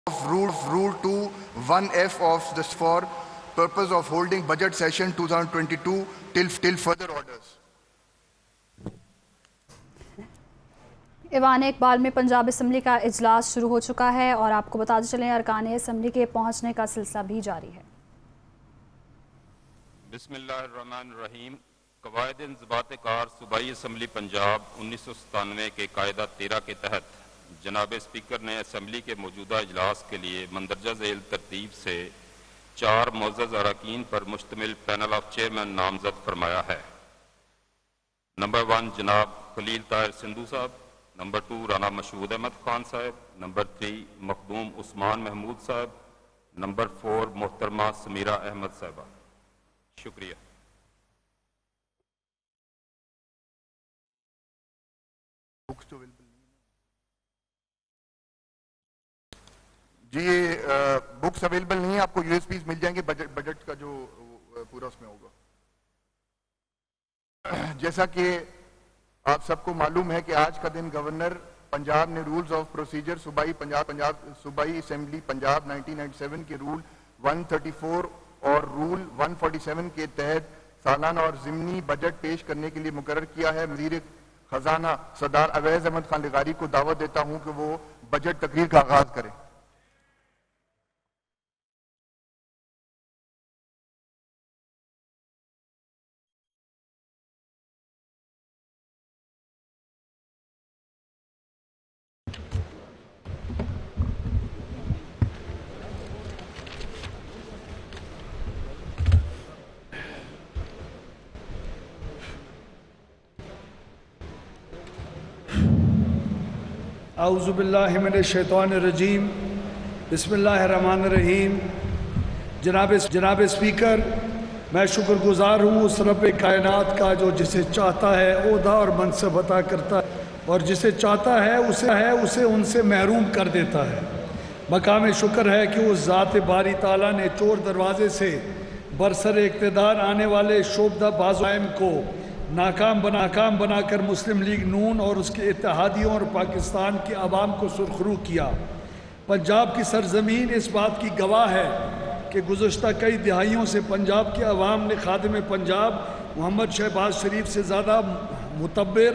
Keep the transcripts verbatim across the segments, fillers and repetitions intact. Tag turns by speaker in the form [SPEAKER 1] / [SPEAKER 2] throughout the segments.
[SPEAKER 1] of Rule, Rule two one F of this for purpose of holding budget session twenty twenty-two till, till further orders.
[SPEAKER 2] ایوان اقبال میں Punjab assembly کا اجلاس شروع ہو چکا ہے اور آپ کو بتاتے چلیں ارکان اسمبلی کے پہنچنے کا سلسلہ بھی جاری ہے.
[SPEAKER 3] بسم اللہ الرحمن الرحیم. قواعد انضباط کار صوبائی اسمبلی پنجاب انیس سو ستانوے کے قاعدہ تیرہ کے تحت جناب اسپیکر نے اسمبلی کے موجودہ اجلاس کے لیے مندرجہ ذیل ترتیب سے چار معزز اراکین پر مشتمل پینل آف چیئرمین نامزد فرمایا ہے. نمبر ون جناب خلیل طاہر سندھو صاحب، نمبر ٹو رانا مشہود احمد خان صاحب، نمبر تھری مخدوم عثمان محمود صاحب، نمبر فور محترمہ سمیرہ احمد صاحبہ. شکریہ.
[SPEAKER 1] جی بکس اویلیبل نہیں ہیں، آپ کو یو ایس پیز مل جائیں گے بجٹ کا جو پورا اس میں ہوگا. جیسا کہ آپ سب کو معلوم ہے کہ آج کا دن گورنر پنجاب نے رولز آف پروسیجر صوبائی پنجاب پنجاب صوبائی assembly Punjab nineteen ninety seven کے رول ون تھرٹی فور اور رول ون فورٹی سیون کے تحت سالانہ اور ضمنی بجٹ پیش کرنے کے لیے مقرر کیا ہے. وزیر خزانہ سردار اویس احمد خان لغاری کو دعوت دیتا ہوں کہ وہ بجٹ تقریر کا آغاز کریں.
[SPEAKER 4] اعوذ باللہ من الشیطان الرجیم. بسم اللہ الرحمن الرحیم. جناب جناب اسپیکر، میں شکر گزار ہوں اس رب کائنات کا جو جسے چاہتا ہے عہدہ اور منصب عطا کرتا ہے اور جسے چاہتا ہے اسے ہے اسے ان سے محروم کر دیتا ہے. مقام شکر ہے کہ اس ذات باری تعالیٰ نے چور دروازے سے برسر اقتدار آنے والے شعبدہ بازوائم کو ناکام بنا ناکام بنا کر مسلم لیگ نون اور اس کے اتحادیوں اور پاکستان کے عوام کو سرخرو کیا. پنجاب کی سرزمین اس بات کی گواہ ہے کہ گزشتہ کئی دہائیوں سے پنجاب کے عوام نے خادم پنجاب محمد شہباز شریف سے زیادہ متبر،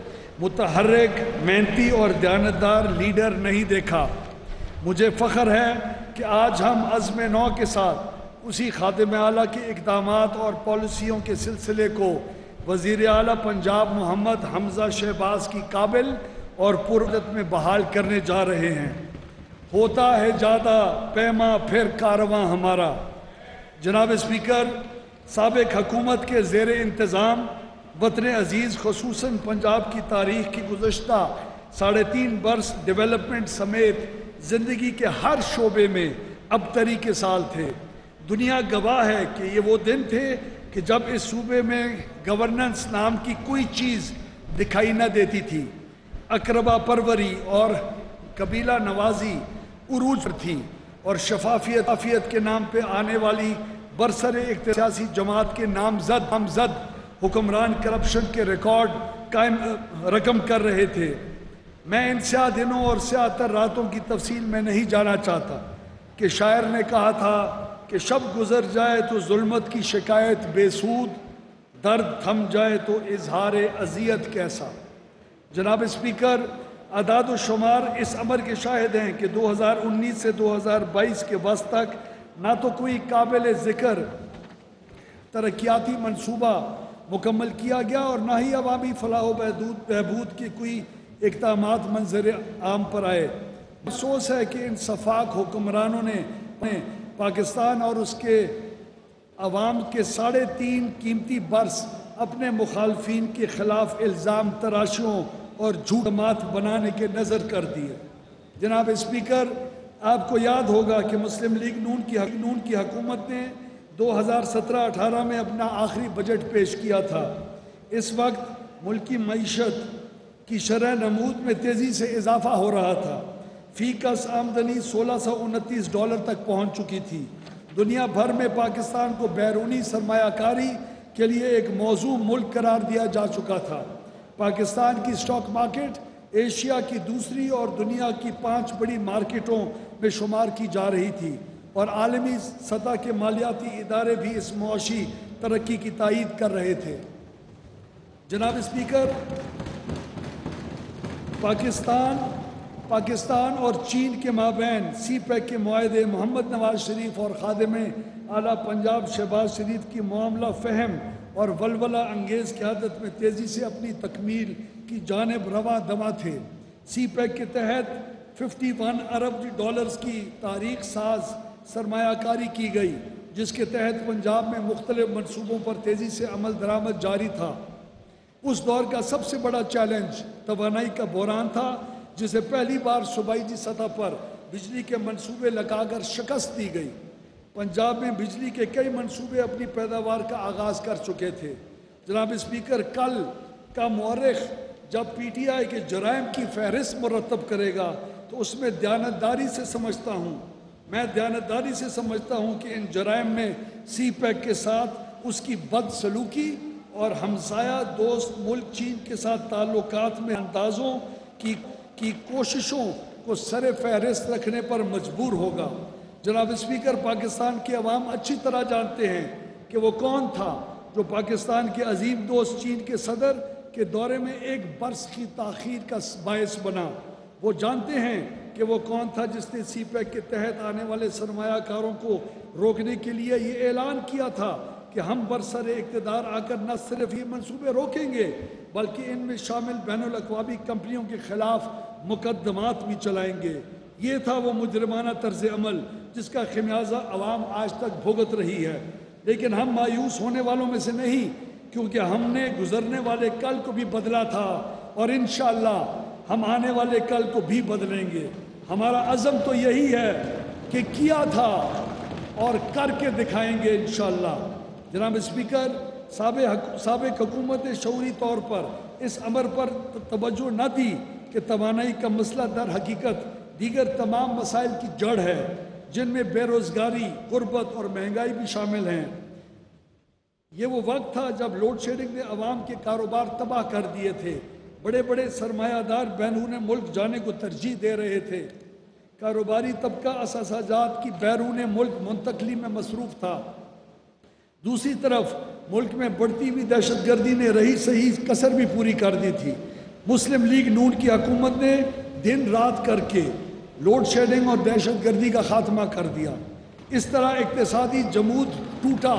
[SPEAKER 4] متحرک، محنتی اور دیانتدار لیڈر نہیں دیکھا. مجھے فخر ہے کہ آج ہم عزم نو کے ساتھ اسی خادم اعلیٰ کے اقدامات اور پالیسیوں کے سلسلے کو وزیر اعلیٰ پنجاب محمد حمزہ شہباز کی قابل اور پرعزت میں بحال کرنے جا رہے ہیں. ہوتا ہے زیادہ پیما پھر کارواں ہمارا. جناب اسپیکر، سابق حکومت کے زیر انتظام وطن عزیز خصوصاً پنجاب کی تاریخ کی گزشتہ ساڑھے تین برس ڈیولپمنٹ سمیت زندگی کے ہر شعبے میں ابتری کے سال تھے. دنیا گواہ ہے کہ یہ وہ دن تھے کہ جب اس صوبے میں گورننس نام کی کوئی چیز دکھائی نہ دیتی تھی. اقربا پروری اور قبیلہ نوازی عروج پر تھی اور شفافیت شفافیت کے نام پہ آنے والی برسر ایک سیاسی جماعت کے نامزد نامزد حکمران کرپشن کے ریکارڈ قائم رقم کر رہے تھے. میں ان سیاہ دنوں اور سیاہ تر راتوں کی تفصیل میں نہیں جانا چاہتا کہ شاعر نے کہا تھا کہ شب گزر جائے تو ظلمت کی شکایت بے سود، درد تھم جائے تو اظہار اذیت کیسا. جناب اسپیکر، اعداد و شمار اس امر کے شاہد ہیں کہ دو ہزار انیس سے دو ہزار بائیس کے وسط تک نہ تو کوئی قابل ذکر ترقیاتی منصوبہ مکمل کیا گیا اور نہ ہی عوامی فلاح و بہبود کے کوئی اقدامات منظر عام پر آئے. افسوس ہے کہ ان سفاک حکمرانوں نے پاکستان اور اس کے عوام کے ساڑھے تین قیمتی برس اپنے مخالفین کے خلاف الزام تراشیوں اور جھوٹمات بنانے کے نظر کر دیے. جناب اسپیکر، آپ کو یاد ہوگا کہ مسلم لیگ نون کی نون کی حکومت نے دو ہزار سترہ اٹھارہ میں اپنا آخری بجٹ پیش کیا تھا. اس وقت ملکی معیشت کی شرح نمود میں تیزی سے اضافہ ہو رہا تھا. فی کس آمدنی سولہ سو انتیس ڈالر تک پہنچ چکی تھی. دنیا بھر میں پاکستان کو بیرونی سرمایہ کاری کے لیے ایک موزوں ملک قرار دیا جا چکا تھا. پاکستان کی سٹاک مارکیٹ ایشیا کی دوسری اور دنیا کی پانچ بڑی مارکیٹوں میں شمار کی جا رہی تھی، اور عالمی سطح کے مالیاتی ادارے بھی اس معاشی ترقی کی تائید کر رہے تھے۔ جناب اسپیکر، پاکستان پاکستان اور چین کے مابین سی پیک کے معاہدے محمد نواز شریف اور خادم اعلیٰ پنجاب شہباز شریف کی معاملہ فہم اور ولولہ انگیز قیادت میں تیزی سے اپنی تکمیل کی جانب رواں دواں تھے۔ سی پیک کے تحت اکیاون ارب ڈالرز کی تاریخ ساز سرمایہ کاری کی گئی، جس کے تحت پنجاب میں مختلف منصوبوں پر تیزی سے عمل درآمد جاری تھا۔ اس دور کا سب سے بڑا چیلنج توانائی کا بحران تھا، جسے پہلی بار صوبائی سطح پر بجلی کے منصوبے لگا کر شکست دی گئی۔ پنجاب میں بجلی کے کئی منصوبے اپنی پیداوار کا آغاز کر چکے تھے۔ جناب اسپیکر، کل کا مورخ جب پی ٹی آئی کے جرائم کی فہرست مرتب کرے گا تو اس میں دیانتداری سے سمجھتا ہوں میں دیانتداری سے سمجھتا ہوں کہ ان جرائم میں سی پیک کے ساتھ اس کی بد سلوکی اور ہمسایہ دوست ملک چین کے ساتھ تعلقات میں اندازوں کی کی کوششوں کو سر فہرست رکھنے پر مجبور ہوگا۔ جناب اسپیکر، پاکستان کے عوام اچھی طرح جانتے ہیں کہ وہ کون تھا جو پاکستان کے عظیم دوست چین کے صدر کے دورے میں ایک برس کی تاخیر کا باعث بنا۔ وہ جانتے ہیں کہ وہ کون تھا جس نے سی پیک کے تحت آنے والے سرمایہ کاروں کو روکنے کے لیے یہ اعلان کیا تھا کہ ہم برسر اقتدار آ کر نہ صرف یہ منصوبے روکیں گے بلکہ ان میں شامل بین الاقوامی کمپنیوں کے خلاف مقدمات بھی چلائیں گے۔ یہ تھا وہ مجرمانہ طرز عمل جس کا خمیازہ عوام آج تک بھگت رہی ہے، لیکن ہم مایوس ہونے والوں میں سے نہیں، کیونکہ ہم نے گزرنے والے کل کو بھی بدلا تھا اور انشاءاللہ ہم آنے والے کل کو بھی بدلیں گے۔ ہمارا عزم تو یہی ہے کہ کیا تھا اور کر کے دکھائیں گے انشاءاللہ۔ جناب اسپیکر، سابق حکومت نے شعوری طور پر اس امر پر توجہ نہ دی کہ توانائی کا مسئلہ در حقیقت دیگر تمام مسائل کی جڑ ہے، جن میں بے روزگاری، غربت اور مہنگائی بھی شامل ہیں۔ یہ وہ وقت تھا جب لوڈ شیڈنگ نے عوام کے کاروبار تباہ کر دیے تھے۔ بڑے بڑے سرمایہ دار بیرون ملک جانے کو ترجیح دے رہے تھے۔ کاروباری طبقہ اثاثہ جات کی بیرون ملک منتقلی میں مصروف تھا۔ دوسری طرف ملک میں بڑھتی ہوئی دہشت گردی نے رہی صحیح کسر بھی پوری کر دی تھی۔ مسلم لیگ نون کی حکومت نے دن رات کر کے لوڈ شیڈنگ اور دہشت گردی کا خاتمہ کر دیا۔ اس طرح اقتصادی جمود ٹوٹا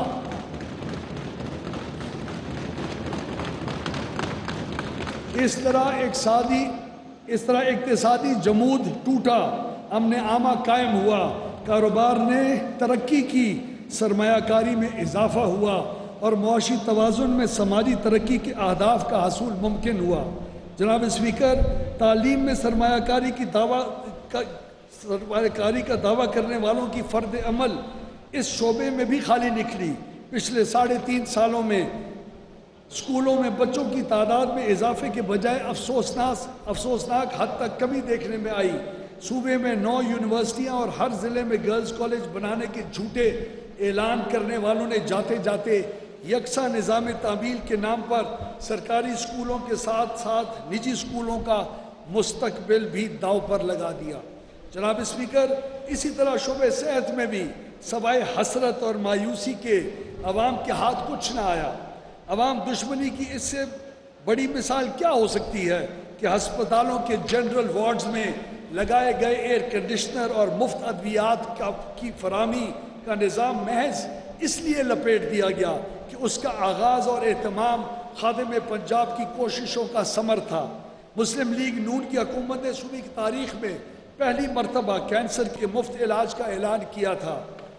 [SPEAKER 4] اس طرح اقتصادی اس طرح اقتصادی جمود ٹوٹا امن عامہ قائم ہوا، کاروبار نے ترقی کی، سرمایہ کاری میں اضافہ ہوا اور معاشی توازن میں سماجی ترقی کے اہداف کا حصول ممکن ہوا۔ جناب اسپیکر، تعلیم میں سرمایہ کاری کی دعویٰ سرمایہ کاری کا دعویٰ کرنے والوں کی فرد عمل اس شعبے میں بھی خالی نکلی۔ پچھلے ساڑھے تین سالوں میں اسکولوں میں بچوں کی تعداد میں اضافے کے بجائے افسوسناک افسوسناک حد تک کمی دیکھنے میں آئی۔ صوبے میں نو یونیورسٹیاں اور ہر ضلع میں گرلز کالج بنانے کے جھوٹے اعلان کرنے والوں نے جاتے جاتے یکساں نظام تعمیل کے نام پر سرکاری اسکولوں کے ساتھ ساتھ نجی اسکولوں کا مستقبل بھی داؤ پر لگا دیا۔ جناب اسپیکر، اسی طرح شعبہ صحت میں بھی سوائے حسرت اور مایوسی کے عوام کے ہاتھ کچھ نہ آیا۔ عوام دشمنی کی اس سے بڑی مثال کیا ہو سکتی ہے کہ ہسپتالوں کے جنرل وارڈز میں لگائے گئے ایئر کنڈیشنر اور مفت ادویات کی فراہمی کا نظام محض اس لیے لپیٹ دیا گیا کہ اس کا آغاز اور اہتمام خادم پنجاب کی کوششوں کا ثمر تھا۔ مسلم لیگ نون کی حکومت نے صوبے کی تاریخ میں پہلی مرتبہ کینسر کے مفت علاج کا اعلان کیا تھا۔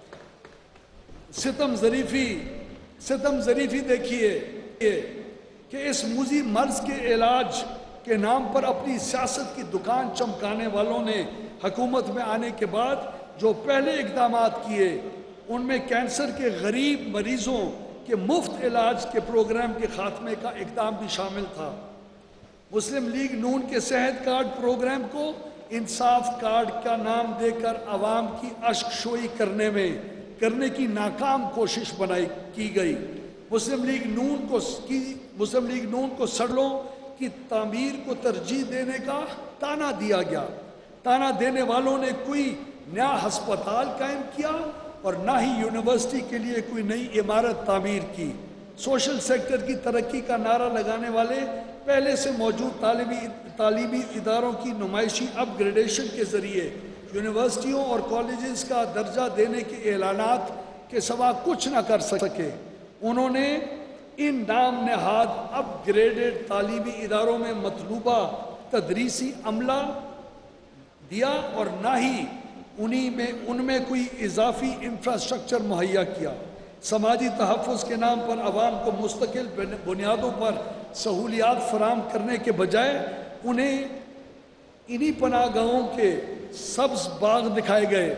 [SPEAKER 4] ستم ظریفی ستم ظریفی دیکھیے کہ اس موذی مرض کے علاج کے نام پر اپنی سیاست کی دکان چمکانے والوں نے حکومت میں آنے کے بعد جو پہلے اقدامات کیے ان میں کینسر کے غریب مریضوں کے مفت علاج کے پروگرام کے خاتمے کا اقدام بھی شامل تھا۔ مسلم لیگ نون کے صحت کارڈ پروگرام کو انصاف کارڈ کا نام دے کر عوام کی اشک شوئی کرنے میں کرنے کی ناکام کوشش بنائی کی گئی۔ مسلم لیگ نون کو کی مسلم لیگ نون کو سڑلوں کی تعمیر کو ترجیح دینے کا تانا دیا گیا. تانا دینے والوں نے کوئی نیا ہسپتال قائم کیا اور نہ ہی یونیورسٹی کے لیے کوئی نئی عمارت تعمیر کی. سوشل سیکٹر کی ترقی کا نعرہ لگانے والے پہلے سے موجود تعلیمی تعلیمی اداروں کی نمائشی اپ گریڈیشن کے ذریعے یونیورسٹیوں اور کالجز کا درجہ دینے کے اعلانات کے سوا کچھ نہ کر سکے. انہوں نے ان نام نہاد اپ گریڈڈ تعلیمی اداروں میں مطلوبہ تدریسی عملہ دیا اور نہ ہی انہی میں ان میں کوئی اضافی انفراسٹرکچر مہیا کیا. سماجی تحفظ کے نام پر عوام کو مستقل بنیادوں پر سہولیات فراہم کرنے کے بجائے انہیں انہی پناہ گاہوں کے سبز باغ دکھائے گئے.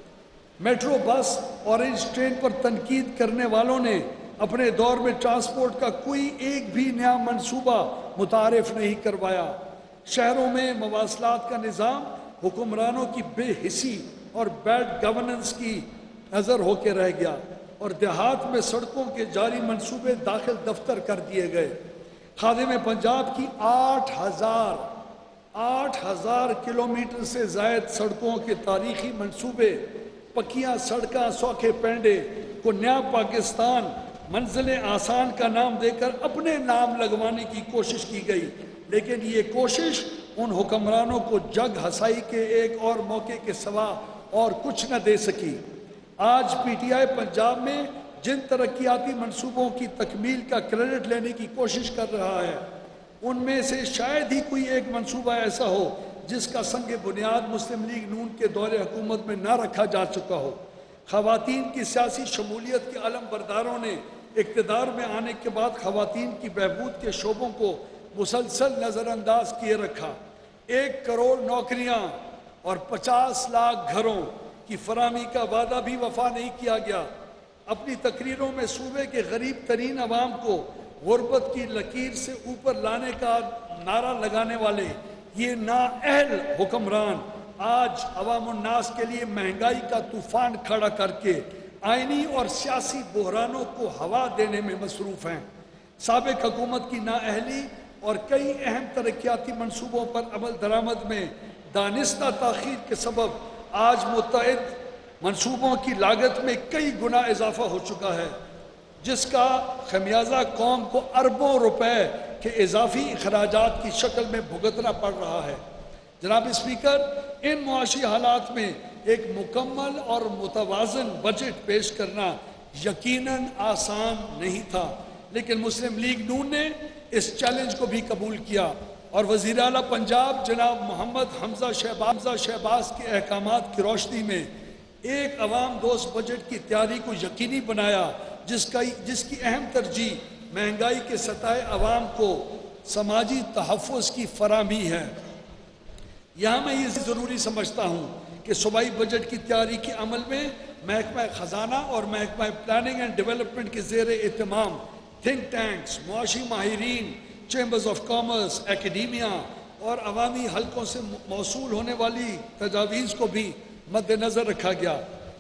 [SPEAKER 4] میٹرو بس اورنج ٹرین پر تنقید کرنے والوں نے اپنے دور میں ٹرانسپورٹ کا کوئی ایک بھی نیا منصوبہ متعارف نہیں کروایا. شہروں میں مواصلات کا نظام حکمرانوں کی بے حسی اور بیڈ گورننس کی نظر ہو کے رہ گیا اور دیہات میں سڑکوں کے جاری منصوبے داخل دفتر کر دیے گئے. خادم پنجاب کی آٹھ ہزار آٹھ ہزار کلومیٹر سے زائد سڑکوں کے تاریخی منصوبے، پکیاں سڑکاں، سوکھے پینڈے کو نیا پاکستان منزل آسان کا نام دے کر اپنے نام لگوانے کی کوشش کی گئی، لیکن یہ کوشش ان حکمرانوں کو جگ ہسائی کے ایک اور موقع کے سوا اور کچھ نہ دے سکی. آج پی ٹی آئی پنجاب میں جن ترقیاتی منصوبوں کی تکمیل کا کریڈٹ لینے کی کوشش کر رہا ہے ان میں سے شاید ہی کوئی ایک منصوبہ ایسا ہو جس کا سنگ بنیاد مسلم لیگ نون کے دور حکومت میں نہ رکھا جا چکا ہو. خواتین کی سیاسی شمولیت کے علم برداروں نے اقتدار میں آنے کے بعد خواتین کی بہبود کے شعبوں کو مسلسل نظر انداز کیے رکھا. ایک کروڑ نوکریاں اور پچاس لاکھ گھروں کی فراہمی کا وعدہ بھی وفا نہیں کیا گیا. اپنی تقریروں میں صوبے کے غریب ترین عوام کو غربت کی لکیر سے اوپر لانے کا نعرہ لگانے والے یہ نااہل حکمران آج عوام الناس کے لیے مہنگائی کا طوفان کھڑا کر کے آئینی اور سیاسی بحرانوں کو ہوا دینے میں مصروف ہیں. سابق حکومت کی نااہلی اور کئی اہم ترقیاتی منصوبوں پر عمل درآمد میں دانستہ تاخیر کے سبب آج متعدد منصوبوں کی لاگت میں کئی گنا اضافہ ہو چکا ہے، جس کا خمیازہ قوم کو اربوں روپے کے اضافی اخراجات کی شکل میں بھگتنا پڑ رہا ہے. جناب اسپیکر، ان معاشی حالات میں ایک مکمل اور متوازن بجٹ پیش کرنا یقیناً آسان نہیں تھا، لیکن مسلم لیگ نون نے اس چیلنج کو بھی قبول کیا اور وزیر اعلیٰ پنجاب جناب محمد حمزہ شہباز شہباز کے احکامات کی روشنی میں ایک عوام دوست بجٹ کی تیاری کو یقینی بنایا، جس کا جس کی اہم ترجیح مہنگائی کے ستائے عوام کو سماجی تحفظ کی فراہمی ہے. یہاں میں یہ ضروری سمجھتا ہوں کہ صوبائی بجٹ کی تیاری کے عمل میں محکمہ خزانہ اور محکمہ پلاننگ اینڈ ڈیولپمنٹ کے زیر اہتمام تھنک ٹینکس، معاشی ماہرین، چیمبرز آف کامرس، اکیڈیمیا اور عوامی حلقوں سے موصول ہونے والی تجاویز کو بھی مد نظر رکھا گیا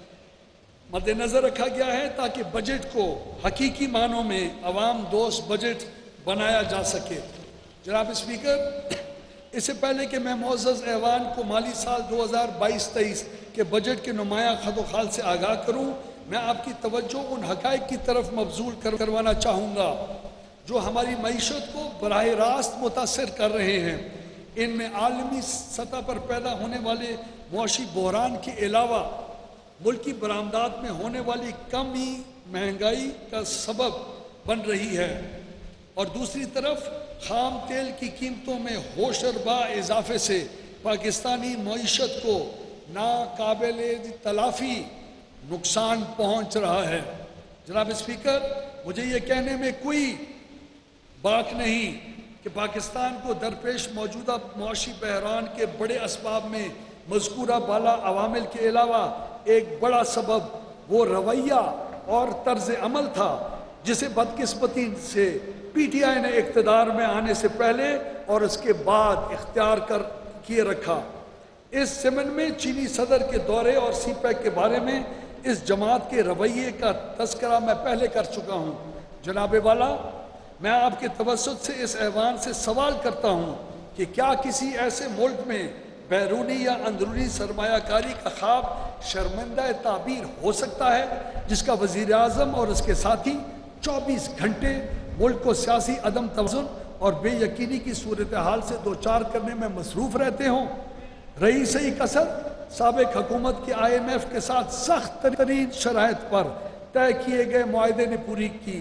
[SPEAKER 4] مد نظر رکھا گیا ہے تاکہ بجٹ کو حقیقی معنوں میں عوام دوست بجٹ بنایا جا سکے. جناب اسپیکر، اس سے پہلے کہ میں معزز ایوان کو مالی سال دو ہزار بائیس تیئیس کے بجٹ کے نمایاں خد و خال سے آگاہ کروں، میں آپ کی توجہ ان حقائق کی طرف مبذول کروانا چاہوں گا جو ہماری معیشت کو براہ راست متاثر کر رہے ہیں. ان میں عالمی سطح پر پیدا ہونے والے معاشی بحران کے علاوہ ملکی برآمدات میں ہونے والی کمی مہنگائی کا سبب بن رہی ہے، اور دوسری طرف خام تیل کی قیمتوں میں ہوشربا اضافے سے پاکستانی معیشت کو ناقابل تلافی نقصان پہنچ رہا ہے. جناب اسپیکر، مجھے یہ کہنے میں کوئی باک نہیں کہ پاکستان کو درپیش موجودہ معاشی بحران کے بڑے اسباب میں مذکورہ بالا عوامل کے علاوہ ایک بڑا سبب وہ رویہ اور طرز عمل تھا جسے بدقسمتی سے پی ٹی آئی نے اقتدار میں آنے سے پہلے اور اس کے بعد اختیار کر کیے رکھا. اس ضمن میں چینی صدر کے دورے اور سی پیک کے بارے میں اس جماعت کے رویے کا تذکرہ میں پہلے کر چکا ہوں. جناب والا، میں آپ کے توسط سے اس ایوان سے سوال کرتا ہوں کہ کیا کسی ایسے ملک میں بیرونی یا اندرونی سرمایہ کاری کا خواب شرمندہ تعبیر ہو سکتا ہے جس کا وزیر اعظم اور اس کے ساتھی چوبیس گھنٹے ملک کو سیاسی عدم توازن اور بے یقینی کی صورتحال سے دوچار کرنے میں مصروف رہتے ہوں؟ رہی صحیح کسر سابق حکومت کے آئی ایم ایف کے ساتھ سخت ترین شرائط پر طے کیے گئے معاہدے نے پوری کی۔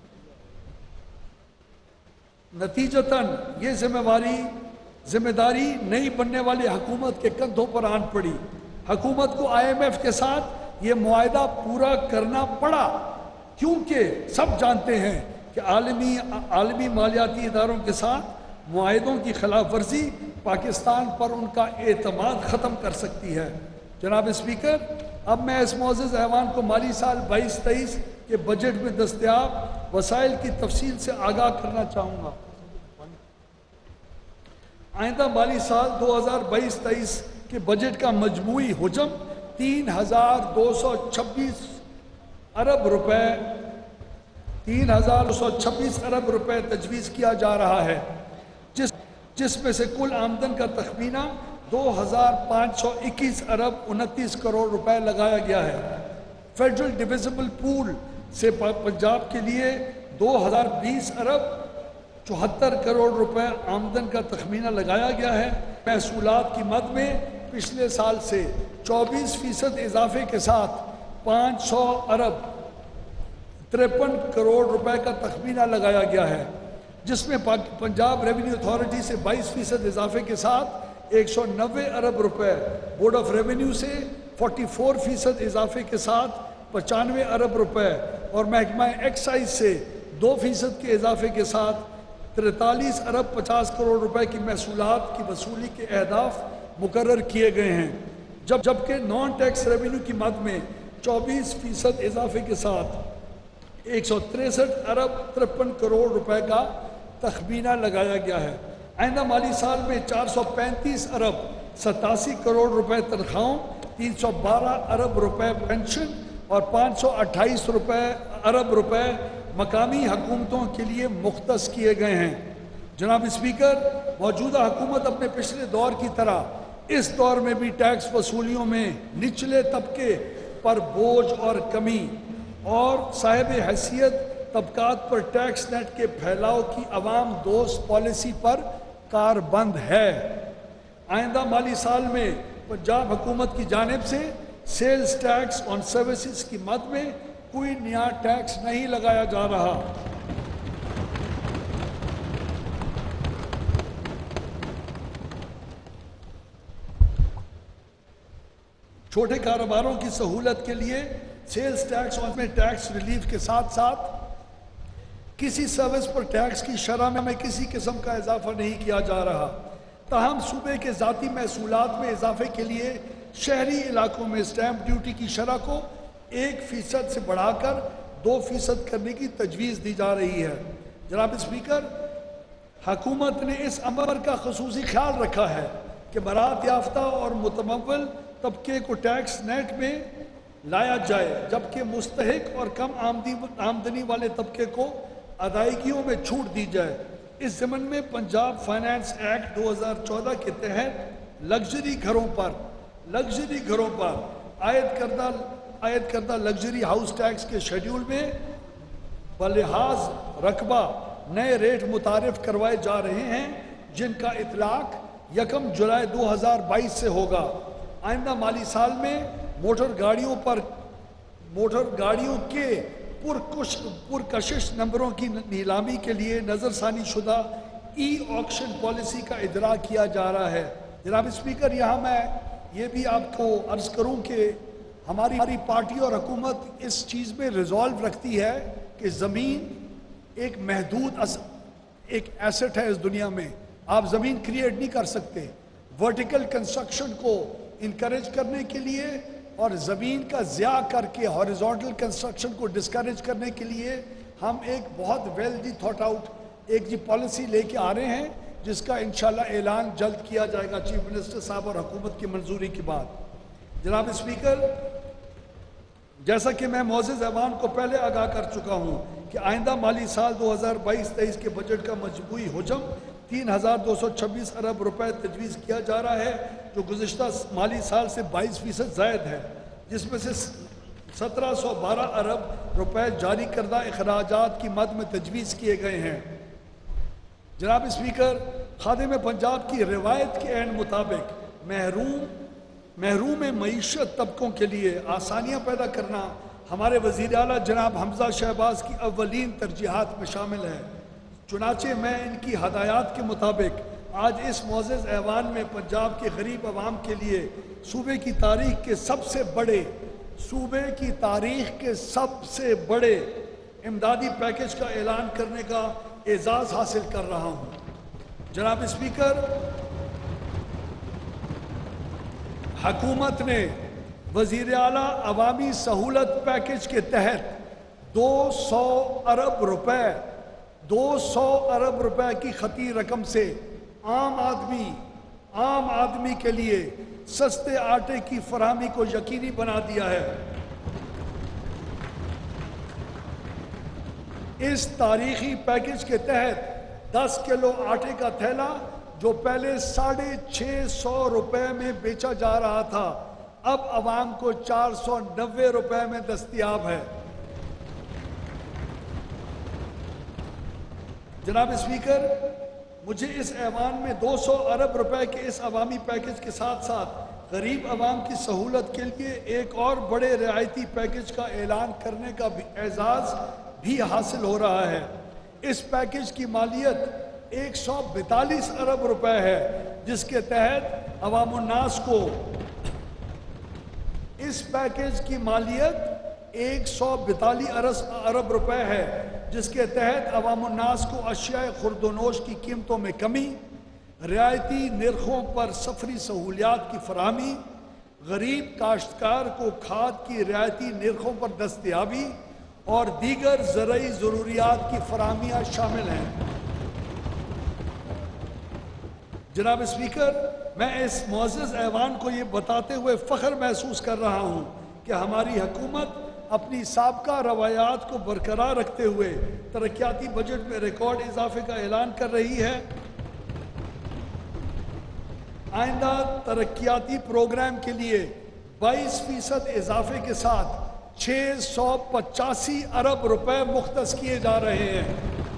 [SPEAKER 4] نتیجتاً یہ ذمہ داری ذمہ داری نئی بننے والی حکومت کے کندھوں پر آن پڑی۔ حکومت کو آئی ایم ایف کے ساتھ یہ معاہدہ پورا کرنا پڑا کیونکہ سب جانتے ہیں کہ عالمی عالمی مالیاتی اداروں کے ساتھ معاہدوں کی خلاف ورزی پاکستان پر ان کا اعتماد ختم کر سکتی ہے۔ جناب اسپیکر، اب میں اس معزز ایوان کو مالی سال بائیس تیئیس کے بجٹ میں دستیاب وسائل کی تفصیل سے آگاہ کرنا چاہوں گا۔ آئندہ مالی سال دو ہزار بائیس تیئیس کے بجٹ کا مجموعی حجم تین ہزار دو سو چھبیس ارب روپے تین ہزار دو سو چھبیس ارب روپے تجویز کیا جا رہا ہے، جس جس میں سے کل آمدن کا تخمینہ دو ہزار پانچ سو اکیس ارب انتیس کروڑ روپے لگایا گیا ہے۔ فیڈرل ڈویزبل پول سے پنجاب کے لیے دو ہزار بیس ارب چوہتر کروڑ روپے آمدن کا تخمینہ لگایا گیا ہے۔ محصولات کی مد میں پچھلے سال سے چوبیس فیصد اضافے کے ساتھ پانچ سو ارب تریپن کروڑ روپے کا تخمینہ لگایا گیا ہے، جس میں پنجاب ریونیو اتھارٹی سے بائیس فیصد اضافے کے ساتھ ایک سو نوے ارب روپے، بورڈ آف ریونیو سے فورٹی فور فیصد اضافے کے ساتھ پچانوے ارب روپے اور محکمہ ایکسائز سے دو فیصد کے اضافے کے ساتھ تینتالیس ارب پچاس کروڑ روپے کی محصولات کی وصولی کے اہداف مقرر کیے گئے ہیں، جب جبکہ نان ٹیکس ریونیو کی مد میں چوبیس فیصد اضافے کے ساتھ ایک سو تریسٹھ ارب ترپن کروڑ روپے کا تخمینہ لگایا گیا ہے۔ آئندہ مالی سال میں چار سو پینتیس ارب ستاسی کروڑ روپے تنخواہوں، تین سو بارہ ارب روپے پینشن اور پانچ سو اٹھائیس روپے ارب روپے مقامی حکومتوں کے لیے مختص کیے گئے ہیں۔ جناب اسپیکر، موجودہ حکومت اپنے پچھلے دور کی طرح اس دور میں بھی ٹیکس وصولیوں میں نچلے طبقے پر بوجھ اور کمی اور صاحب حیثیت طبقات پر ٹیکس نیٹ کے پھیلاؤ کی عوام دوست پالیسی پر کاربند ہے۔ آئندہ مالی سال میں پنجاب حکومت کی جانب سے سیلز ٹیکس آن سروسز کی مد میں کوئی نیا ٹیکس نہیں لگایا جا رہا۔ چھوٹے کاروباروں کی سہولت کے لیے سیلز ٹیکس اور میں ٹیکس ریلیف کے ساتھ ساتھ کسی سروس پر ٹیکس کی شرح میں کسی قسم کا اضافہ نہیں کیا جا رہا۔ تاہم صوبے کے ذاتی محصولات میں اضافے کے لیے شہری علاقوں میں اسٹیمپ ڈیوٹی کی شرح کو ایک فیصد سے بڑھا کر دو فیصد کرنے کی تجویز دی جا رہی ہے۔ جناب اسپیکر، حکومت نے اس امر کا خصوصی خیال رکھا ہے کہ برات یافتہ اور متمول طبقے کو ٹیکس نیٹ میں لایا جائے، جبکہ مستحق اور کم آمدنی والے طبقے کو ادائیگیوں میں چھوٹ دی جائے۔ اس ضمن میں پنجاب فائنانس ایکٹ دو ہزار چودہ کے تحت لگژری گھروں پر لگژری گھروں پر عائد کردہ عائد کردہ لگژری ہاؤس ٹیکس کے شیڈیول میں بلحاظ رقبہ نئے ریٹ متعارف کروائے جا رہے ہیں، جن کا اطلاق یکم جولائی دو ہزار بائیس سے ہوگا۔ آئندہ مالی سال میں موٹر گاڑیوں پر موٹر گاڑیوں کے پرکش پرکشش نمبروں کی نیلامی کے لیے نظر ثانی شدہ ای آکشن پالیسی کا اجرا کیا جا رہا ہے۔ جناب اسپیکر، یہاں میں یہ بھی آپ کو عرض کروں کہ ہماری ہماری پارٹی اور حکومت اس چیز میں ریزالو رکھتی ہے کہ زمین ایک محدود ایک ایسٹ ہے اس دنیا میں، آپ زمین کریٹ نہیں کر سکتے۔ ورٹیکل کنسٹرکشن کو انکریج کرنے کے لیے اور زمین کا ضیاع کر کے ہاریزونٹل کنسٹرکشن کو ڈسکریج کرنے کے لیے ہم ایک بہت ویل دی تھاٹ آؤٹ ایک جی پالیسی لے کے آ رہے ہیں، جس کا انشاءاللہ اعلان جلد کیا جائے گا چیف منسٹر صاحب اور حکومت کی منظوری کے بعد۔ جناب اسپیکر، جیسا کہ میں معزز ایوان کو پہلے آگاہ کر چکا ہوں کہ آئندہ مالی سال دو ہزار بائیس تیئیس کے بجٹ کا مجموعی حجم تین ہزار دو سو چھبیس ارب روپے تجویز کیا جا رہا ہے، جو گزشتہ مالی سال سے بائیس فیصد زائد ہے، جس میں سے سترہ سو بارہ ارب روپے جاری کردہ اخراجات کی مد میں تجویز کیے گئے ہیں۔ جناب اسپیکر، خادم پنجاب کی روایت کے عین مطابق محروم محروم معیشت طبقوں کے لیے آسانیاں پیدا کرنا ہمارے وزیر اعلیٰ جناب حمزہ شہباز کی اولین ترجیحات میں شامل ہے۔ چنانچہ میں ان کی ہدایات کے مطابق آج اس معزز ایوان میں پنجاب کے غریب عوام کے لیے صوبے کی تاریخ کے سب سے بڑے صوبے کی تاریخ کے سب سے بڑے امدادی پیکج کا اعلان کرنے کا اعزاز حاصل کر رہا ہوں۔ جناب اسپیکر، حکومت نے وزیر اعلیٰ عوامی سہولت پیکج کے تحت دو سو ارب روپے دو سو ارب روپے کی خطی رقم سے عام آدمی عام آدمی کے لیے سستے آٹے کی فراہمی کو یقینی بنا دیا ہے۔ اس تاریخی پیکج کے تحت دس کلو آٹے کا تھیلا جو پہلے ساڑھے چھ سو روپے میں بیچا جا رہا تھا اب عوام کو چار سو نوے روپے میں دستیاب ہے۔ جناب اسپیکر، مجھے اس ایوان میں دو سو ارب روپے کے اس عوامی پیکج کے ساتھ ساتھ غریب عوام کی سہولت کے لیے ایک اور بڑے رعایتی پیکج کا اعلان کرنے کا اعزاز بھی حاصل ہو رہا ہے۔ اس پیکج کی مالیت ایک سو بیتالیس ارب روپے ہے، جس کے تحت عوام الناس کو اس پیکج کی مالیت ایک سو بیتالیس ارب روپے ہے جس کے تحت عوام الناس کو اشیاء خورد و نوش کی قیمتوں میں کمی، رعایتی نرخوں پر سفری سہولیات کی فراہمی، غریب کاشتکار کو کھاد کی رعایتی نرخوں پر دستیابی اور دیگر زرعی ضروریات کی فراہمیاں شامل ہیں۔ جناب اسپیکر، میں اس معزز ایوان کو یہ بتاتے ہوئے فخر محسوس کر رہا ہوں کہ ہماری حکومت اپنی سابقہ روایات کو برقرار رکھتے ہوئے ترقیاتی بجٹ میں ریکارڈ اضافے کا اعلان کر رہی ہے۔ آئندہ ترقیاتی پروگرام کے لیے بائیس فیصد اضافے کے ساتھ چھ سو پچاسی ارب روپے مختص کیے جا رہے ہیں۔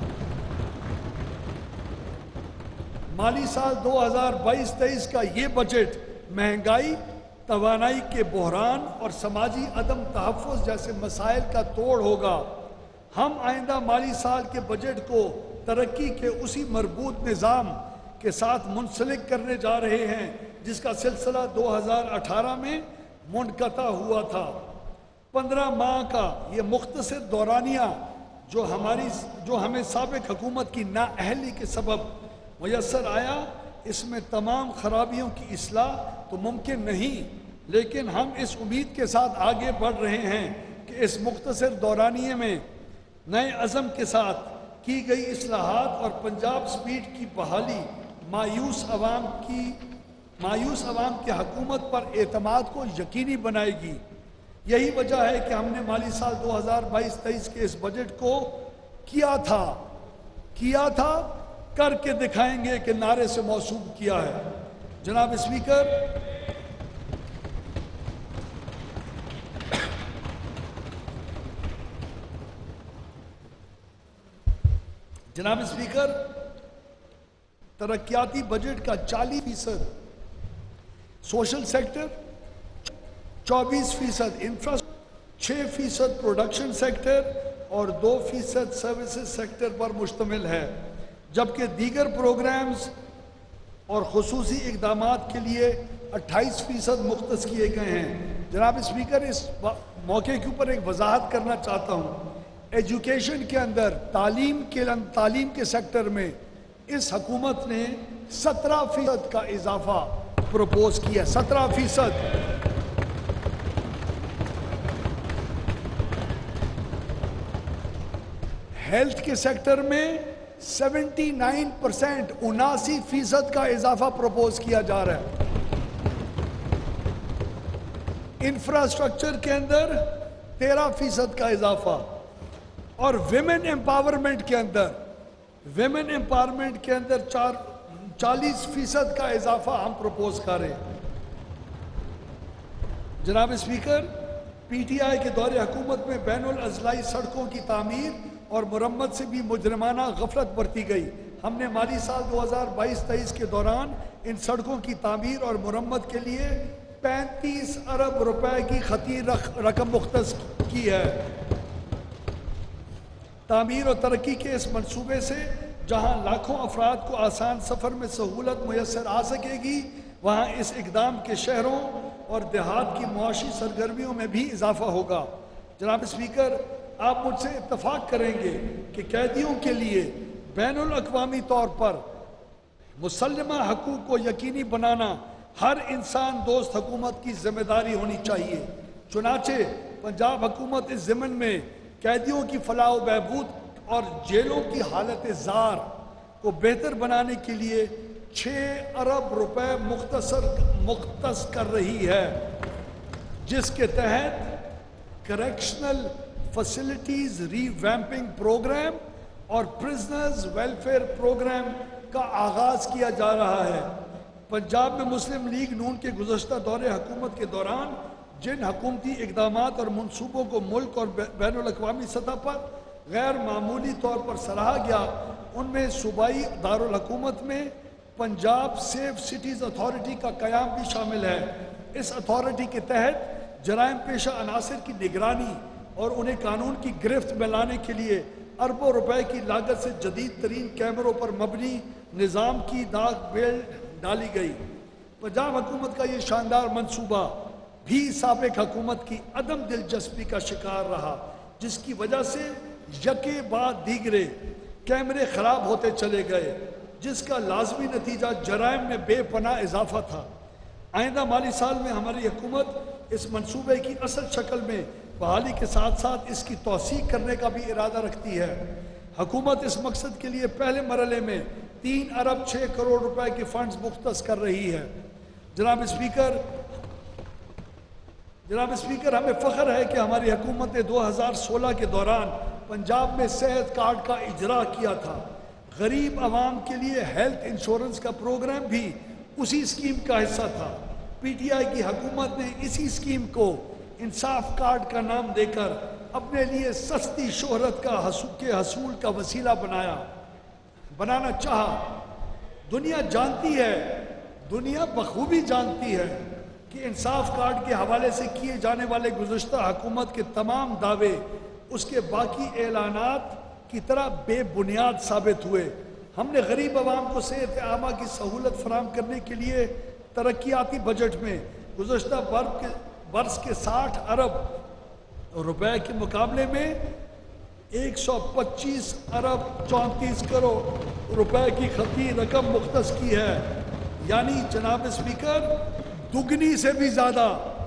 [SPEAKER 4] مالی سال دو ہزار بائیس تیئیس کا یہ بجٹ مہنگائی، توانائی کے بحران اور سماجی عدم تحفظ جیسے مسائل کا توڑ ہوگا۔ ہم آئندہ مالی سال کے بجٹ کو ترقی کے اسی مربوط نظام کے ساتھ منسلک کرنے جا رہے ہیں جس کا سلسلہ دو ہزار اٹھارہ میں منقطع ہوا تھا۔ پندرہ ماہ کا یہ مختصر دورانیہ جو ہماری جو ہمیں سابق حکومت کی نااہلی کے سبب میسر آیا، اس میں تمام خرابیوں کی اصلاح تو ممکن نہیں، لیکن ہم اس امید کے ساتھ آگے بڑھ رہے ہیں کہ اس مختصر دورانیے میں نئے عزم کے ساتھ کی گئی اصلاحات اور پنجاب سپیڈ کی بحالی مایوس عوام کی مایوس عوام کی حکومت پر اعتماد کو یقینی بنائے گی۔ یہی وجہ ہے کہ ہم نے مالی سال دو ہزار بائیس تیئیس کے اس بجٹ کو کیا تھا کیا تھا کر کے دکھائیں گے کہ نعرے سے موصوب کیا ہے۔ جناب اسپیکر، جناب اسپیکر ترقیاتی بجٹ کا چالیس فیصد سوشل سیکٹر، چوبیس فیصد انفراسٹرکچر، چھ فیصد پروڈکشن سیکٹر اور دو فیصد سروسز سیکٹر پر مشتمل ہے، جبکہ دیگر پروگرامز اور خصوصی اقدامات کے لیے اٹھائیس فیصد مختص کیے گئے ہیں۔ جناب اسپیکر، اس موقع کے اوپر ایک وضاحت کرنا چاہتا ہوں۔ ایجوکیشن کے اندر تعلیم کے تعلیم کے سیکٹر میں اس حکومت نے سترہ فیصد کا اضافہ پروپوز کیا، سترہ فیصد۔ ہیلتھ کے سیکٹر میں سیونٹی نائن پرسینٹ اناسی فیصد کا اضافہ پروپوز کیا جا رہا ہے۔ انفراسٹرکچر کے اندر तेरह फीसद का इजाफा, और विमेन एम्पावरमेंट के अंदर विमेन एम्पावरमेंट के अंदर चार चालीस फीसद का इजाफा हम प्रपोज कर रहे हैं। जनाब स्पीकर, पी टी आई के दौरे हुकूमत में बैनुल अजलाई सड़कों की तामीर और मुरम्मत से भी मुजरमाना गफलत बरती गई। हमने माली साल दो हज़ार बाईस तेईस के दौरान इन सड़कों की तामीर और मुरम्मत के लिए पैंतीस अरब रुपए की खती रकम मुख्तस की है। तामीर और तरक्की के इस मंसूबे से जहां लाखों अफराद को आसान सफ़र में सहूलत मुयसर आ सकेगी, वहां इस इकदाम के शहरों और देहात की मुआशी सरगर्मियों में भी इजाफा होगा। जनाब स्पीकर, आप मुझसे इत्तफाक करेंगे कि कैदियों के लिए बैनुल अक़वामी तौर पर मुसल्लमा हकूक़ को यकीनी बनाना हर इंसान दोस्त हुकूमत की जिम्मेदारी होनी चाहिए। चुनाचे पंजाब हुकूमत इस ज़िम्न में कैदियों की फलाह व बहबूद और जेलों की हालत ज़ार को बेहतर बनाने के लिए छः अरब रुपए मुख्तसर मुख्तस कर रही है, जिसके तहत करेक्शनल फैसिलिटीज़ रीवैम्पिंग प्रोग्राम और प्रिजनर्स वेलफेयर प्रोग्राम का आगाज़ किया जा रहा है। पंजाब में मुस्लिम लीग नून के गुज़श्ता दौरे हुकूमत के दौरान जिन हुकूमती इक़दामात और मनसूबों को मुल्क और बैनुल अक़वामी सतह पर गैर मामूली तौर पर सराहा गया, उनमें सूबाई दारुल हुकूमत में पंजाब सेफ सिटीज़ अथॉरिटी का क़याम भी शामिल है। इस अथॉरिटी के तहत जराइम पेशा अनासर की निगरानी और उन्हें कानून की गिरफ्त में लाने के लिए अरबों रुपए की लागत से जदीद तरीन कैमरों पर मबनी निज़ाम की दाग बेल डाली गई। पंजाब हुकूमत का ये शानदार मनसूबा भी साबिक हुकूमत की अदम दिलचस्पी का शिकार रहा, जिसकी वजह से यके बाद दीगरे कैमरे ख़राब होते चले गए, जिसका लाजमी नतीजा जराइम में बेपनाह इजाफा था। आइंदा माली साल में हमारी हुकूमत इस मनसूबे की असल शक्ल में बहाली के साथ साथ इसकी तौसीक करने का भी इरादा रखती है। हुकूमत इस मकसद के लिए पहले मरहले में तीन अरब छः करोड़ रुपए के फंड्स मुख्तस कर रही है। जनाब स्पीकर जनाब स्पीकर हमें फ़ख्र है कि हमारी हुकूमत ने दो हज़ार सोलह के दौरान पंजाब में सेहत कार्ड का इजरा किया था। गरीब आवाम के लिए हेल्थ इंश्योरेंस का प्रोग्राम भी उसी स्कीम का हिस्सा था। पी टी आई की हुकूमत ने इसी स्कीम को इंसाफ कार्ड का नाम देकर अपने लिए सस्ती शोहरत का हसू के हसूल का वसीला बनाया बनाना चाहा। दुनिया जानती है दुनिया बखूबी जानती है कि इंसाफ कार्ड के हवाले से किए जाने वाले गुज़श्ता हुकूमत के तमाम दावे उसके बाकी ऐलानात की तरह बेबुनियाद साबित हुए। हमने गरीब आवाम को सेहत आमा की सहूलत फराहम करने के लिए तरक्याती बजट में गुज़श्ता बर्फ के वर्ष के साठ अरब रुपए के मुकाबले में एक सौ पच्चीस अरब चौंतीस करोड़ रुपए की खती रकम मुख्तस की है, यानी जनाब स्पीकर दुगनी से भी ज़्यादा।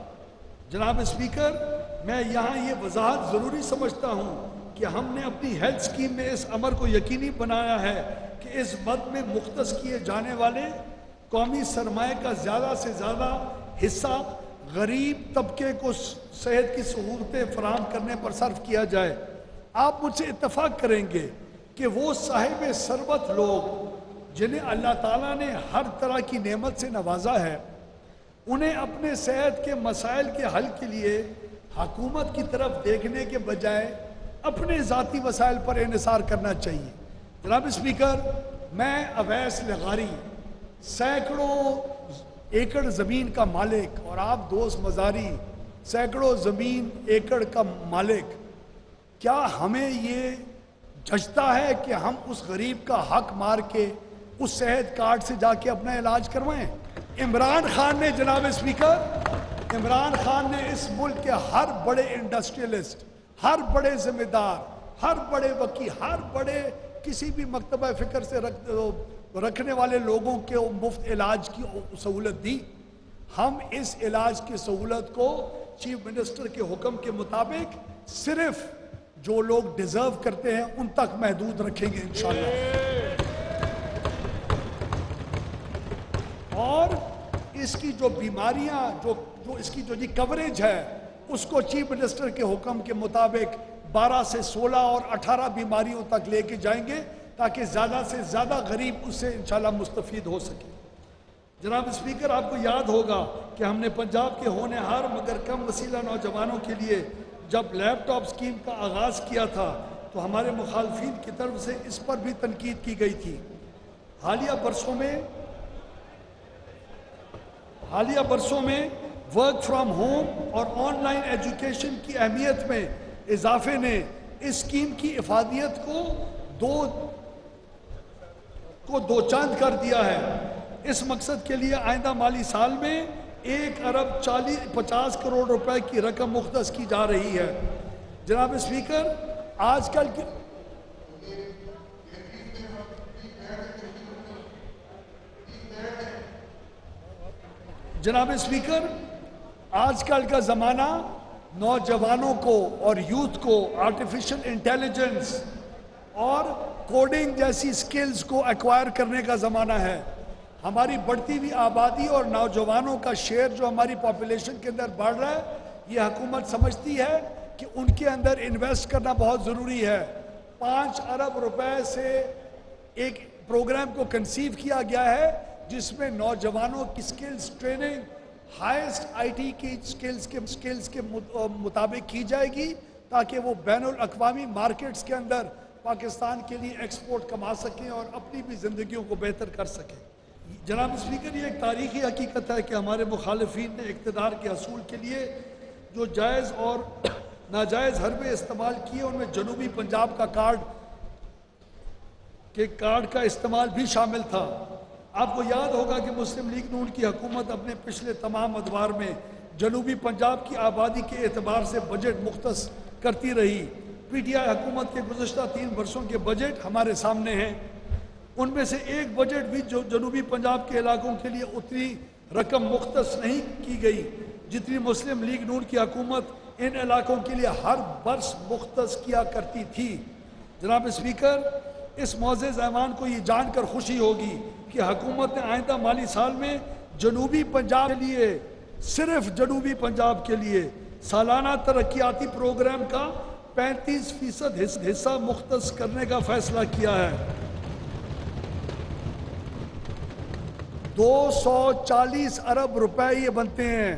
[SPEAKER 4] जनाब स्पीकर, मैं यहाँ ये वजाहत ज़रूरी समझता हूँ कि हमने अपनी हेल्थ स्कीम में इस अमर को यकीनी बनाया है कि इस मद में मुख्तस किए जाने वाले कौमी सरमाए का ज़्यादा से ज़्यादा हिस्सा गरीब तबके को सेहत की सहूलतें फराहम करने पर सर्फ किया जाए। आप मुझसे इत्तफाक करेंगे कि वो साहिब सरबत लोग जिन्हें अल्लाह ताला ने हर तरह की नेमत से नवाजा है, उन्हें अपने सेहत के मसाइल के हल के लिए हुकूमत की तरफ देखने के बजाय अपने ज़ाती वसाइल पर इन्हिसार करना चाहिए। जनाब स्पीकर, मैं अवैस लगारी सैकड़ों एकड़ ज़मीन का मालिक और आप दोस्त मज़ारी सैकड़ों ज़मीन एकड़ का मालिक, क्या हमें ये जचता है कि हम उस गरीब का हक मार के उस सेहत कार्ड से जाके अपना इलाज करवाएं? इमरान खान ने जनाब स्पीकर इमरान खान ने इस मुल्क के हर बड़े इंडस्ट्रियलिस्ट, हर बड़े जिम्मेदार, हर बड़े वकील, हर बड़े किसी भी मकतबा फ़िक्र से रख रखने वाले लोगों के मुफ्त इलाज की सहूलत दी। हम इस इलाज की सहूलत को चीफ मिनिस्टर के हुक्म के मुताबिक सिर्फ जो लोग डिजर्व करते हैं उन तक महदूद रखेंगे इंशाअल्लाह। और इसकी जो बीमारियां जो जो इसकी जो जी कवरेज है اس کو چیف منسٹر کے حکم کے مطابق بارہ سے سولہ اور اٹھارہ بیماریوں تک لے کے جائیں گے تاکہ زیادہ سے زیادہ غریب اس سے انشاءاللہ مستفید ہو سکے۔ جناب اسپیکر، آپ کو یاد ہوگا کہ ہم نے پنجاب کے ہونہار مگر کم وسیلہ نوجوانوں کے لیے جب لیپ ٹاپ سکیم کا آغاز کیا تھا تو ہمارے مخالفین کی طرف سے اس پر بھی تنقید کی گئی تھی۔ حالیہ برسوں میں حالیہ برسوں میں ورک فرام ہوم اور آن لائن ایجوکیشن کی اہمیت میں اضافے نے اس سکیم کی افادیت کو دو کو دو چاند کر دیا ہے۔ اس مقصد کے لیے آئندہ مالی سال میں ایک ارب چالیس پچاس کروڑ روپے کی رقم مختص کی جا رہی ہے۔ جناب اسپیکر، آج کل کی جناب اسپیکر آج کل کا زمانہ نوجوانوں کو اور یوتھ کو آرٹیفیشل انٹیلیجنس اور کوڈنگ جیسی سکلز کو ایکوائر کرنے کا زمانہ ہے۔ ہماری بڑھتی ہوئی آبادی اور نوجوانوں کا شیئر جو ہماری پاپولیشن کے اندر بڑھ رہا ہے، یہ حکومت سمجھتی ہے کہ ان کے اندر انویسٹ کرنا بہت ضروری ہے۔ پانچ ارب روپے سے ایک پروگرام کو کنسیو کیا گیا ہے جس میں نوجوانوں کی skills training highest I T کی سکلز کے سکلز کے مطابق کی جائے گی تاکہ وہ بین الاقوامی مارکیٹس کے اندر پاکستان کے لیے ایکسپورٹ کما سکیں اور اپنی بھی زندگیوں کو بہتر کر سکیں۔ جناب اسپیکر، یہ ایک تاریخی حقیقت ہے کہ ہمارے مخالفین نے اقتدار کے حصول کے لیے جو جائز اور ناجائز حربے استعمال کیے ان میں جنوبی پنجاب کا کارڈ کے کارڈ کا استعمال بھی شامل تھا۔ آپ کو یاد ہوگا کہ مسلم لیگ نون کی حکومت اپنے پچھلے تمام ادوار میں جنوبی پنجاب کی آبادی کے اعتبار سے بجٹ مختص کرتی رہی۔ پی ٹی آئی حکومت کے گزشتہ تین برسوں کے بجٹ ہمارے سامنے ہیں، ان میں سے ایک بجٹ بھی جو جنوبی پنجاب کے علاقوں کے لیے اتنی رقم مختص نہیں کی گئی جتنی مسلم لیگ نون کی حکومت ان علاقوں کے لیے ہر برس مختص کیا کرتی تھی۔ جناب اسپیکر، اس معزز ایوان کو یہ جان کر خوشی ہوگی کہ حکومت نے آئندہ مالی سال میں جنوبی پنجاب کے لیے صرف جنوبی پنجاب کے لیے سالانہ ترقیاتی پروگرام کا پینتیس فیصد حصہ مختص کرنے کا فیصلہ کیا ہے۔ دو سو چالیس ارب روپے یہ بنتے ہیں۔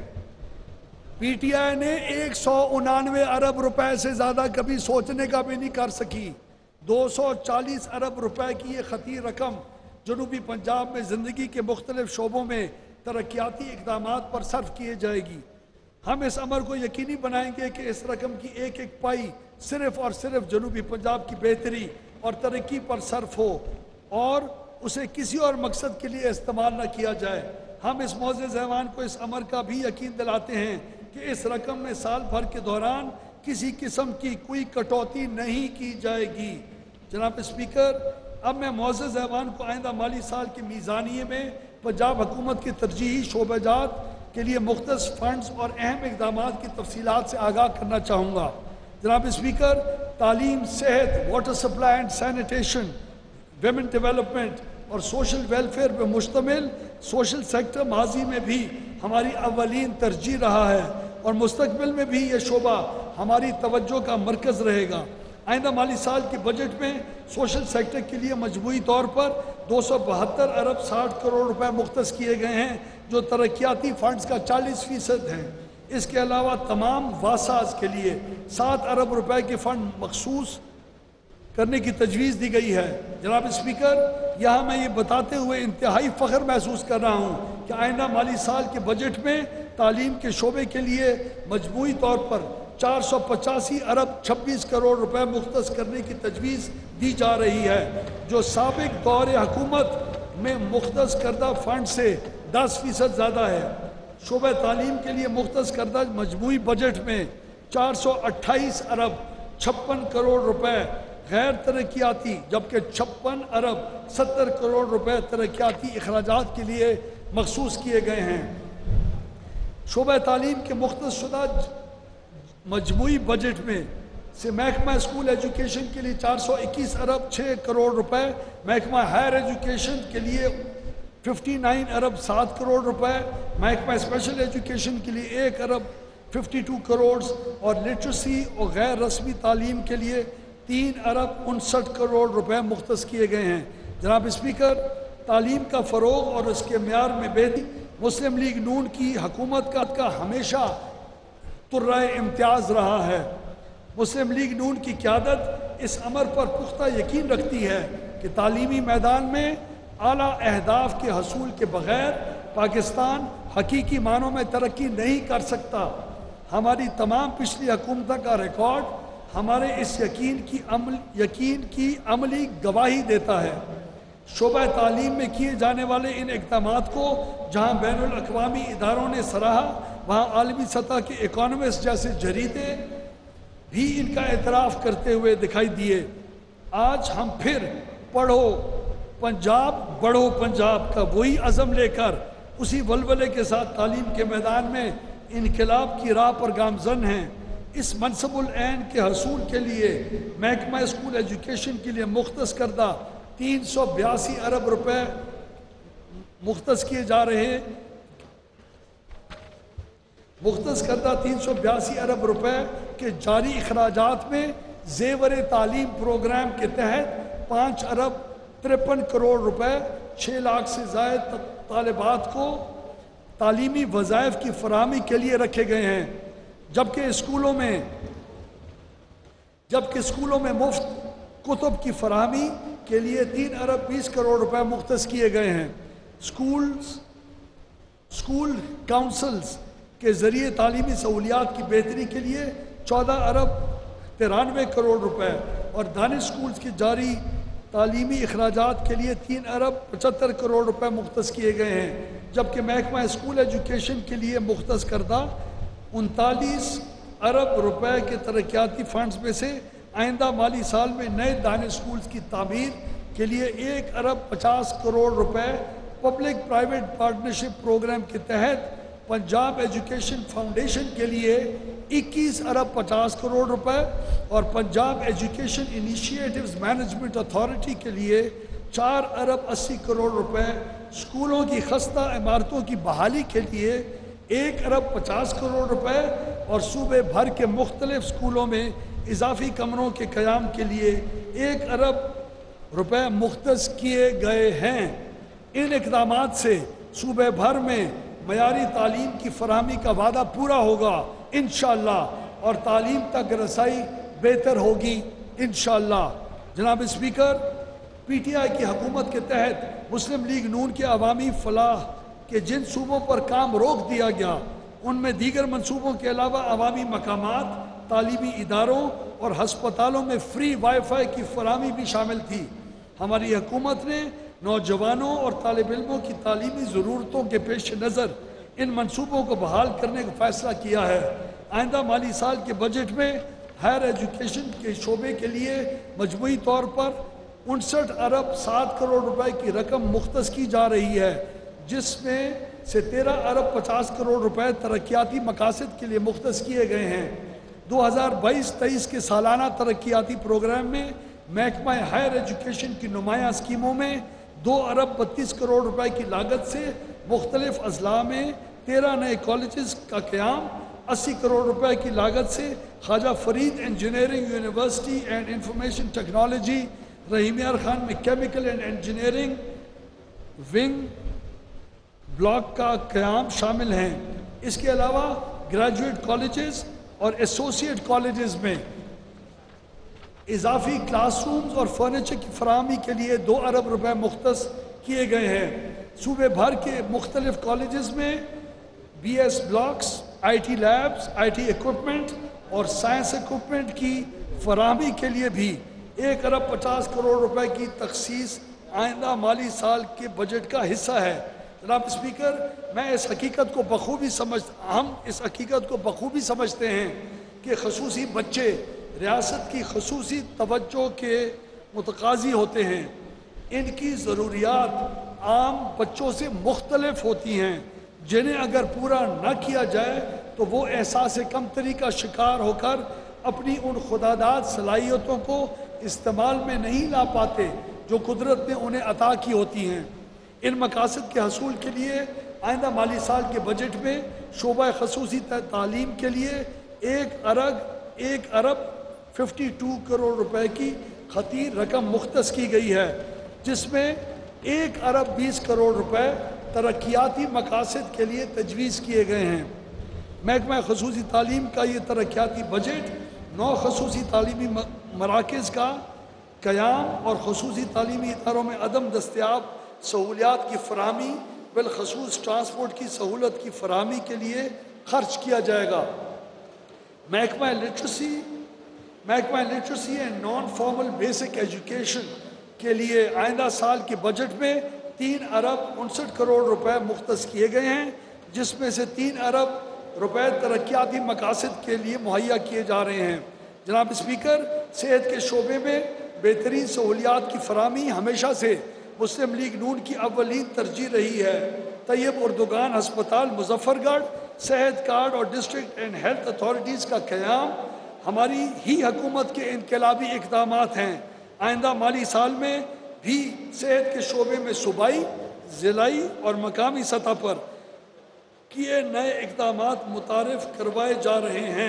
[SPEAKER 4] پی ٹی آئی نے ایک سو انانوے ارب روپے سے زیادہ کبھی سوچنے کا بھی نہیں کر سکی۔ دو سو چالیس ارب روپے کی یہ خطیر رقم جنوبی پنجاب میں زندگی کے مختلف شعبوں میں ترقیاتی اقدامات پر صرف کیے جائے گی۔ ہم اس امر کو یقینی بنائیں گے کہ اس رقم کی ایک ایک پائی صرف اور صرف جنوبی پنجاب کی بہتری اور ترقی پر صرف ہو اور اسے کسی اور مقصد کے لیے استعمال نہ کیا جائے۔ ہم اس معزز ایوان کو اس امر کا بھی یقین دلاتے ہیں کہ اس رقم میں سال بھر کے دوران کسی قسم کی کوئی کٹوتی نہیں کی جائے گی۔ جناب اسپیکر، اب میں معزز ایوان کو آئندہ مالی سال کے میزانیے میں پنجاب حکومت کے ترجیحی شعبہ جات کے لیے مختص فنڈز اور اہم اقدامات کی تفصیلات سے آگاہ کرنا چاہوں گا۔ جناب اسپیکر، تعلیم، صحت، water supply and sanitation, women development اور سوشل ویلفیئر پر مشتمل سوشل سیکٹر ماضی میں بھی ہماری اولین ترجیح رہا ہے اور مستقبل میں بھی یہ شعبہ ہماری توجہ کا مرکز رہے گا۔ آئندہ مالی سال کے بجٹ میں سوشل سیکٹر کے لیے مجموعی طور پر دو سو بہتر ارب ساٹھ کروڑ روپے مختص کیے گئے ہیں جو ترقیاتی فنڈز کا چالیس فیصد ہیں۔ اس کے علاوہ تمام واساز کے لیے سات ارب روپے کے فنڈ مخصوص کرنے کی تجویز دی گئی ہے۔ جناب اسپیکر، یہاں میں یہ بتاتے ہوئے انتہائی فخر محسوس کر رہا ہوں کہ آئندہ مالی سال کے بجٹ میں تعلیم کے شعبے کے لیے مجموعی طور پر چار سو پچاسی ارب چھبیس کروڑ روپے مختص کرنے کی تجویز دی جا رہی ہے جو سابق دور حکومت میں مختص کردہ فنڈ سے دس فیصد زیادہ ہے۔ شعبہ تعلیم کے لیے مختص کردہ مجموعی بجٹ میں چار سو اٹھائیس ارب چھپن کروڑ روپے غیر ترقیاتی جبکہ چھپن ارب ستر کروڑ روپے ترقیاتی اخراجات کے لیے مخصوص کیے گئے ہیں۔ شعبہ تعلیم کے مختص شدہ مجموعی بجٹ میں سے محکمہ اسکول ایجوکیشن کے لیے چار سو اکیس ارب چھ کروڑ روپے، محکمہ ہائر ایجوکیشن کے لیے ففٹی نائن ارب سات کروڑ روپے، محکمہ اسپیشل ایجوکیشن کے لیے ایک ارب ففٹی ٹو کروڑ اور لٹریسی اور غیر رسمی تعلیم کے لیے تین ارب انسٹھ کروڑ روپے مختص کیے گئے ہیں۔ جناب اسپیکر، تعلیم کا فروغ اور اس کے معیار میں بہتری مسلم لیگ نون کی حکومت کا کا ہمیشہ ترائے امتیاز رہا ہے۔ مسلم لیگ نون کی قیادت اس امر پر پختہ یقین رکھتی ہے کہ تعلیمی میدان میں اعلیٰ اہداف کے حصول کے بغیر پاکستان حقیقی معنوں میں ترقی نہیں کر سکتا۔ ہماری تمام پچھلی حکومتوں کا ریکارڈ ہمارے اس یقین کی عمل یقین کی عملی گواہی دیتا ہے۔ شعبہ تعلیم میں کیے جانے والے ان اقدامات کو جہاں بین الاقوامی اداروں نے سراہا، وہاں عالمی سطح کے اکانومسٹ جیسے جریدے بھی ان کا اعتراف کرتے ہوئے دکھائی دیے۔ آج ہم پھر پڑھو پنجاب بڑھو پنجاب کا وہی عزم لے کر اسی ولولے کے ساتھ تعلیم کے میدان میں انقلاب کی راہ پر گامزن ہیں۔ اس منصب العین کے حصول کے لیے محکمہ اسکول ایجوکیشن کے لیے مختص کردہ تین سو بیاسی ارب روپے مختص کیے جا رہے ہیں مختص کردہ تین سو بیاسی ارب روپے کے جاری اخراجات میں زیور تعلیم پروگرام کے تحت پانچ ارب ترپن کروڑ روپے چھ لاکھ سے زائد طالبات کو تعلیمی وظائف کی فراہمی کے لیے رکھے گئے ہیں، جبکہ اسکولوں میں جبکہ اسکولوں میں مفت کتب کی فراہمی کے لیے تین ارب بیس کروڑ روپے مختص کیے گئے ہیں۔ اسکولز اسکول کاؤنسلز کے ذریعے تعلیمی سہولیات کی بہتری کے لیے چودہ ارب ترانوے کروڑ روپے اور دانش اسکولز کی جاری تعلیمی اخراجات کے لیے تین ارب پچہتر کروڑ روپے مختص کیے گئے ہیں، جبکہ محکمہ اسکول ایجوکیشن کے لیے مختص کردہ انتالیس ارب روپے کے ترقیاتی فنڈز میں سے آئندہ مالی سال میں نئے دانش اسکولز کی تعمیر کے لیے ایک ارب پچاس کروڑ روپے پبلک پرائیویٹ پارٹنرشپ پروگرام کے تحت پنجاب ایجوکیشن فاؤنڈیشن کے لیے اکیس ارب پچاس کروڑ روپے اور Punjab education initiatives management authority کے لیے چار ارب اسی کروڑ روپے، اسکولوں کی خستہ عمارتوں کی بحالی کے لیے ایک ارب پچاس کروڑ روپے اور صوبے بھر کے مختلف اسکولوں میں اضافی کمروں کے قیام کے لیے ایک ارب روپے مختص کیے گئے ہیں۔ ان اقدامات سے صوبے بھر میں معیاری تعلیم کی فراہمی کا وعدہ پورا ہوگا انشاءاللہ اور تعلیم تک رسائی بہتر ہوگی انشاءاللہ۔ جناب اسپیکر، پی ٹی آئی کی حکومت کے تحت مسلم لیگ نون کے عوامی فلاح کے جن صوبوں پر کام روک دیا گیا ان میں دیگر منصوبوں کے علاوہ عوامی مقامات، تعلیمی اداروں اور ہسپتالوں میں فری وائی فائی کی فراہمی بھی شامل تھی۔ ہماری حکومت نے نوجوانوں اور طالب علموں کی تعلیمی ضرورتوں کے پیش نظر ان منصوبوں کو بحال کرنے کا فیصلہ کیا ہے۔ آئندہ مالی سال کے بجٹ میں ہائر ایجوکیشن کے شعبے کے لیے مجموعی طور پر انسٹھ ارب سات کروڑ روپے کی رقم مختص کی جا رہی ہے، جس میں سے تیرہ ارب پچاس کروڑ روپے ترقیاتی مقاصد کے لیے مختص کیے گئے ہیں۔ دو ہزار بائیس تیئیس کے سالانہ ترقیاتی پروگرام میں محکمہ ہائر ایجوکیشن کی نمایاں اسکیموں میں دو ارب بتیس کروڑ روپے کی لاگت سے مختلف اضلاع میں تیرہ نئے کالجز کا قیام، اسی کروڑ روپے کی لاگت سے Khwaja Farid engineering university and information technology Rahim Yar Khan میں chemical and engineering wing block کا قیام شامل ہیں۔ اس کے علاوہ گریجویٹ کالجز اور ایسوسیٹ کالجز میں اضافی کلاس رومز اور فرنیچر کی فراہمی کے لیے دو ارب روپے مختص کیے گئے ہیں۔ صوبے بھر کے مختلف کالجز میں B S blocks, I T labs, I T equipment اور سائنس ایکوپمنٹ کی فراہمی کے لیے بھی ایک ارب پچاس کروڑ روپے کی تخصیص آئندہ مالی سال کے بجٹ کا حصہ ہے۔ جناب اسپیکر، میں اس حقیقت کو بخوبی سمجھ ہم اس حقیقت کو بخوبی سمجھتے ہیں کہ خصوصی بچے ریاست کی خصوصی توجہ کے متقاضی ہوتے ہیں۔ ان کی ضروریات عام بچوں سے مختلف ہوتی ہیں، جنہیں اگر پورا نہ کیا جائے تو وہ احساس کمتری کا شکار ہو کر اپنی ان خداداد صلاحیتوں کو استعمال میں نہیں لا پاتے جو قدرت نے انہیں عطا کی ہوتی ہیں۔ ان مقاصد کے حصول کے لیے آئندہ مالی سال کے بجٹ میں شعبہ خصوصی تعلیم کے لیے ایک ارب ایک ارب ففٹی ٹو کروڑ روپے کی خطیر رقم مختص کی گئی ہے، جس میں ایک ارب بیس کروڑ روپے ترقیاتی مقاصد کے لیے تجویز کیے گئے ہیں۔ محکمہ خصوصی تعلیم کا یہ ترقیاتی بجٹ نو خصوصی تعلیمی مراکز کا قیام اور خصوصی تعلیمی اداروں میں عدم دستیاب سہولیات کی فراہمی بالخصوص ٹرانسپورٹ کی سہولت کی فراہمی کے لیے خرچ کیا جائے گا۔ محکمہ لٹریسی محکمہ literacy and non formal basic education کے لیے آئندہ سال کے بجٹ میں تین ارب انسٹھ کروڑ روپے مختص کیے گئے ہیں، جس میں سے تین ارب روپے ترقیاتی مقاصد کے لیے مہیا کیے جا رہے ہیں۔ جناب اسپیکر، صحت کے شعبے میں بہترین سہولیات کی فراہمی ہمیشہ سے مسلم لیگ نون کی اولین ترجیح رہی ہے۔ طیب اردگان ہسپتال مظفر گڑھ، صحت کارڈ اور ڈسٹرکٹ اینڈ ہیلتھ اتھارٹیز کا قیام ہماری ہی حکومت کے انقلابی اقدامات ہیں۔ آئندہ مالی سال میں بھی صحت کے شعبے میں صوبائی، ضلعی اور مقامی سطح پر کیے نئے اقدامات متعارف کروائے جا رہے ہیں۔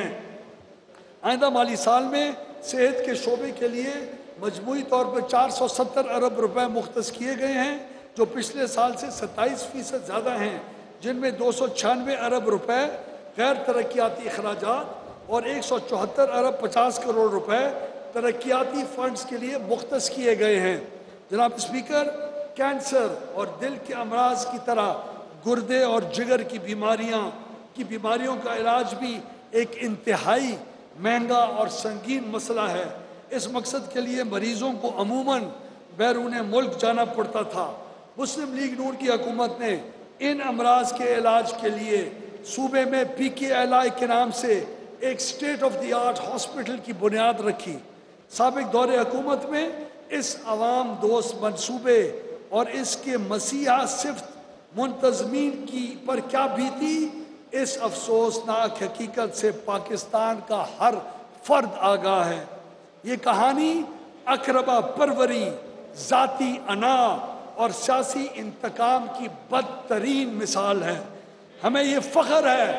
[SPEAKER 4] آئندہ مالی سال میں صحت کے شعبے کے لیے مجموعی طور پر چار سو ستر ارب روپے مختص کیے گئے ہیں، جو پچھلے سال سے ستائیس فیصد زیادہ ہیں، جن میں دو سو چھیانوے ارب روپے غیر ترقیاتی اخراجات اور ایک سو چوہتر ارب پچاس کروڑ روپے ترقیاتی فنڈز کے لیے مختص کیے گئے ہیں۔ جناب اسپیکر، کینسر اور دل کے امراض کی طرح گردے اور جگر کی بیماریاں کی بیماریوں کا علاج بھی ایک انتہائی مہنگا اور سنگین مسئلہ ہے۔ اس مقصد کے لیے مریضوں کو عموماً بیرون ملک جانا پڑتا تھا۔ مسلم لیگ نون کی حکومت نے ان امراض کے علاج کے لیے صوبے میں پی کے ایل آئی کے نام سے ایک state of the art hospital کی بنیاد رکھی۔ سابق دور حکومت میں اس عوام دوست منصوبے اور اس کے مسیحا صفت منتظمین کی پر کیا بیتی، اس افسوسناک حقیقت سے پاکستان کا ہر فرد آگاہ ہے۔ یہ کہانی اقربا پروری، ذاتی انا اور سیاسی انتقام کی بدترین مثال ہے۔ ہمیں یہ فخر ہے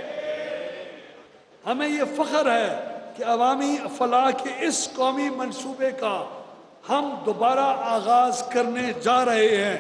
[SPEAKER 4] ہمیں یہ فخر ہے کہ عوامی فلاح کے اس قومی منصوبے کا ہم دوبارہ آغاز کرنے جا رہے ہیں۔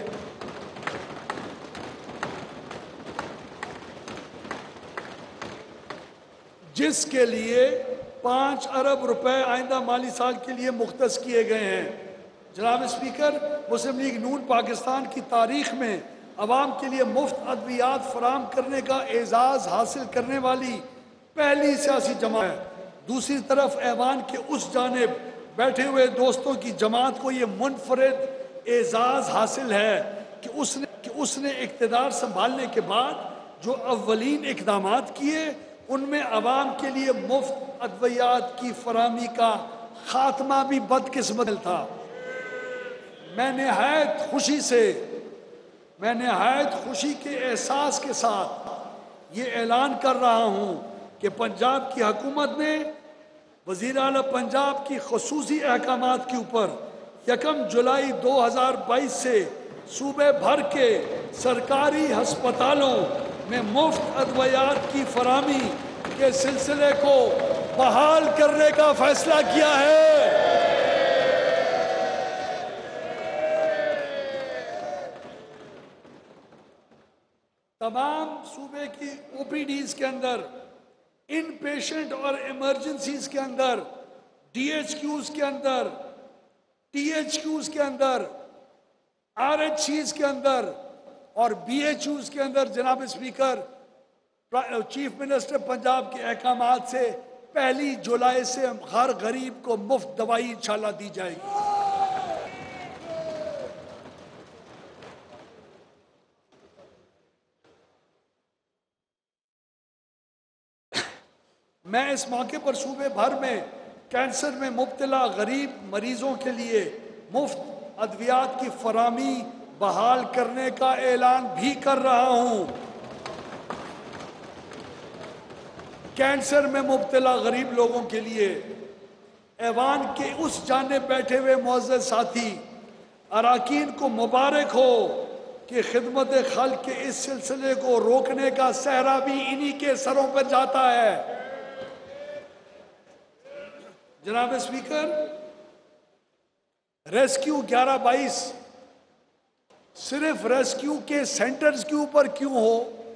[SPEAKER 4] جس کے لیے پانچ ارب روپے آئندہ مالی سال کے لیے مختص کیے گئے ہیں۔ جناب اسپیکر، مسلم لیگ نون پاکستان کی تاریخ میں عوام کے لیے مفت ادویات فراہم کرنے کا اعزاز حاصل کرنے والی پہلی سیاسی جماعت ہے۔ دوسری طرف ایوان کے اس جانب بیٹھے ہوئے دوستوں کی جماعت کو یہ منفرد اعزاز حاصل ہے کہ اس نے کہ اس نے اقتدار سنبھالنے کے بعد جو اولین اقدامات کیے ان میں عوام کے لیے مفت ادویات کی فراہمی کا خاتمہ بھی بدقسمت تھا۔ میں نہایت خوشی سے میں نہایت خوشی کے احساس کے ساتھ یہ اعلان کر رہا ہوں کہ پنجاب کی حکومت نے وزیر اعلیٰ پنجاب کی خصوصی احکامات کے اوپر یکم جولائی دو ہزار بائیس سے صوبے بھر کے سرکاری ہسپتالوں میں مفت ادویات کی فراہمی کے سلسلے کو بحال کرنے کا فیصلہ کیا ہے۔ تمام صوبے کی او پی ڈیز کے اندر، ان پیشنٹ اور ایمرجنسیز کے اندر، ڈی ایچ کیوز کے اندر، ٹی ایچ کیوز کے اندر، آر ایچ سیز کے اندر اور بی ایچ یوز کے اندر جناب اسپیکر، چیف منسٹر پنجاب کے احکامات سے پہلی جولائی سے ہر غریب کو مفت دوائی انشاءاللہ دی جائے گی۔ میں اس موقع پر صوبے بھر میں کینسر میں مبتلا غریب مریضوں کے لیے مفت ادویات کی فراہمی بحال کرنے کا اعلان بھی کر رہا ہوں۔ کینسر میں مبتلا غریب لوگوں کے لیے ایوان کے اس جانب بیٹھے ہوئے معزز ساتھی اراکین کو مبارک ہو کہ خدمت خلق کے اس سلسلے کو روکنے کا صحرا بھی انہی کے سروں پر جاتا ہے۔ جناب اسپیکر، ریسکیو گیارہ بائیس صرف ریسکیو کے سینٹرز کے اوپر کیوں ہو،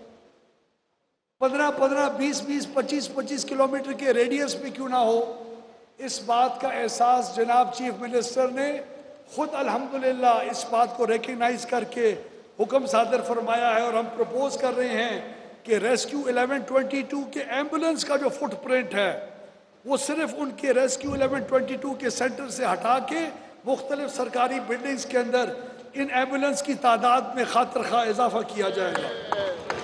[SPEAKER 4] پندرہ پندرہ بیس بیس پچیس پچیس کلومیٹر کے ریڈیس میں کیوں نہ ہو، اس بات کا احساس جناب چیف منسٹر نے خود الحمدللہ اس بات کو ریکگنائز کر کے حکم صادر فرمایا ہے، اور ہم پروپوز کر رہے ہیں کہ ریسکیو الیون ٹوینٹی ٹو کے ایمبولنس کا جو فٹ پرنٹ ہے وہ صرف ان کے ریسکیو الیون ٹوینٹی ٹو کے سینٹر سے ہٹا کے مختلف سرکاری بلڈنگز کے اندر ان ایمبولنس کی تعداد میں خاطر خواہ اضافہ کیا جائے گا۔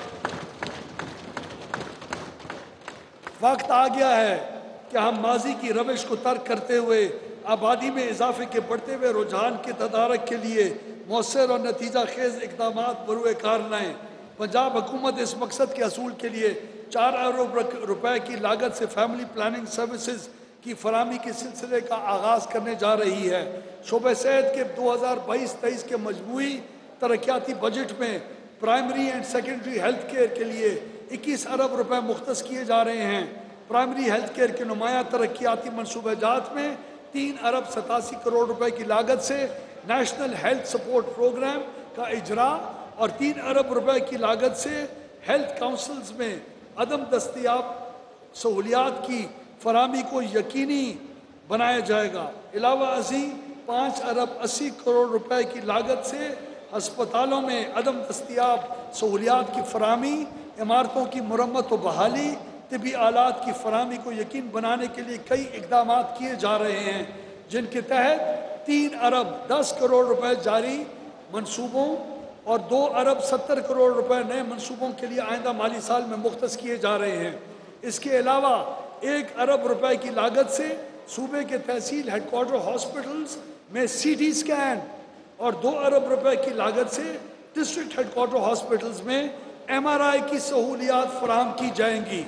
[SPEAKER 4] وقت آ گیا ہے کہ ہم ماضی کی روش کو ترک کرتے ہوئے آبادی میں اضافے کے بڑھتے ہوئے رجحان کے تدارک کے لیے مؤثر اور نتیجہ خیز اقدامات بروئے کار لائیں۔ پنجاب حکومت اس مقصد کے حصول کے لیے چار ارب روپے کی لاگت سے فیملی پلاننگ سروسز کی فراہمی کے سلسلے کا آغاز کرنے جا رہی ہے۔ شعبہ صحت کے دو ہزار بائیس تیئیس کے مجموعی ترقیاتی بجٹ میں primary and secondary health care کے لیے اکیس ارب روپے مختص کیے جا رہے ہیں۔ پرائمری ہیلتھ کیئر کے نمایاں ترقیاتی منصوبہ جات میں تین ارب ستاسی کروڑ روپے کی لاگت سے نیشنل ہیلتھ سپورٹ پروگرام کا اجرا اور تین ارب روپے کی لاگت سے ہیلتھ کاؤنسلز میں عدم دستیاب سہولیات کی فراہمی کو یقینی بنایا جائے گا۔ علاوہ ازیں پانچ ارب اسی کروڑ روپے کی لاگت سے ہسپتالوں میں عدم دستیاب سہولیات کی فراہمی، عمارتوں کی مرمت و بحالی، طبی آلات کی فراہمی کو یقین بنانے کے لیے کئی اقدامات کیے جا رہے ہیں، جن کے تحت تین ارب دس کروڑ روپے جاری منصوبوں اور دو ارب ستر کروڑ روپے نئے منصوبوں کے لیے آئندہ مالی سال میں مختص کیے جا رہے ہیں۔ اس کے علاوہ ایک ارب روپے کی لاگت سے صوبے کے تحصیل ہیڈ کوارٹر ہاسپٹلز میں سی ٹی اسکین اور دو ارب روپے کی لاگت سے ڈسٹرکٹ ہیڈ کوارٹر ہاسپٹلز میں ایم آر آئی کی سہولیات فراہم کی جائیں گی۔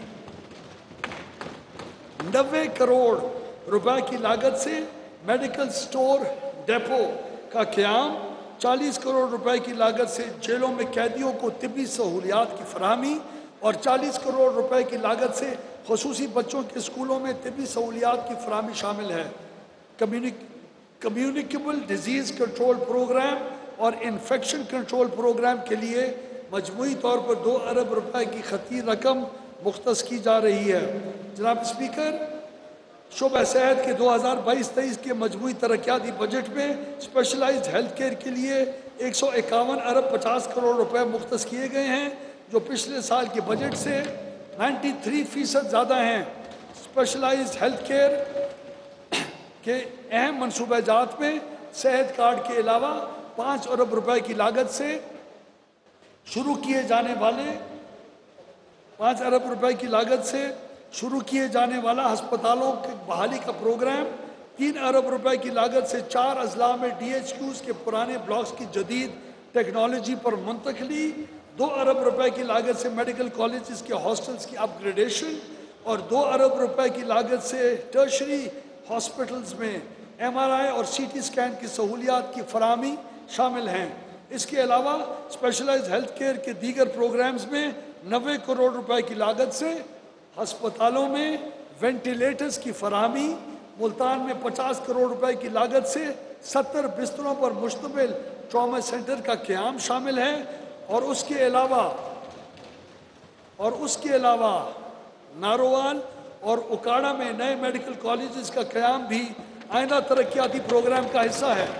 [SPEAKER 4] نوے کروڑ روپے کی لاگت سے میڈیکل سٹور ڈیپو کا قیام، چالیس کروڑ روپے کی لاگت سے جیلوں میں قیدیوں کو طبی سہولیات کی فراہمی اور چالیس کروڑ روپے کی لاگت سے خصوصی بچوں کے اسکولوں میں طبی سہولیات کی فراہمی شامل ہے۔ کمیونیکیبل ڈیزیز کنٹرول پروگرام اور انفیکشن کنٹرول پروگرام کے لیے مجموعی طور پر دو ارب روپے کی خطی رقم مختص کی جا رہی ہے۔ جناب اسپیکر، شعبہ صحت کے دو ہزار بائیس تیئیس کے مجموعی ترقیاتی بجٹ میں اسپیشلائزڈ ہیلتھ کیئر کے لیے ایک سو اکاون ارب پچاس کروڑ روپے مختص کیے گئے ہیں، جو پچھلے سال کے بجٹ سے نائنٹی تھری فیصد زیادہ ہیں۔ اسپیشلائزڈ ہیلتھ کیئر کے اہم منصوبہ جات میں صحت کارڈ کے علاوہ پانچ ارب روپے کی لاگت سے شروع کیے جانے والے پانچ ارب روپے کی لاگت سے شروع کیے جانے والا ہسپتالوں کی بحالی کا پروگرام، تین ارب روپے کی لاگت سے چار اضلاع میں ڈی ایچ کیوز کے پرانے بلاکس کی جدید ٹیکنالوجی پر منتقلی، دو ارب روپے کی لاگت سے میڈیکل کالجز کے ہاسٹلز کی اپ گریڈیشن اور دو ارب روپے کی لاگت سے ٹرشری ہاسپٹلز میں ایم آر آئی اور سی ٹی اسکین کی سہولیات کی فراہمی شامل ہیں۔ اس کے علاوہ اسپیشلائزڈ ہیلتھ کیئر کے دیگر پروگرامز میں نوے کروڑ روپے کی لاگت سے ہسپتالوں میں وینٹیلیٹرز کی فراہمی، ملتان میں پچاس کروڑ روپے کی لاگت سے ستر بستروں پر مشتمل ٹراما سینٹر کا قیام شامل ہے، اور اس کے علاوہ اور اس کے علاوہ ناروال اور اکاڑا میں نئے میڈیکل کالجز کا قیام بھی آئندہ ترقیاتی پروگرام کا حصہ ہے۔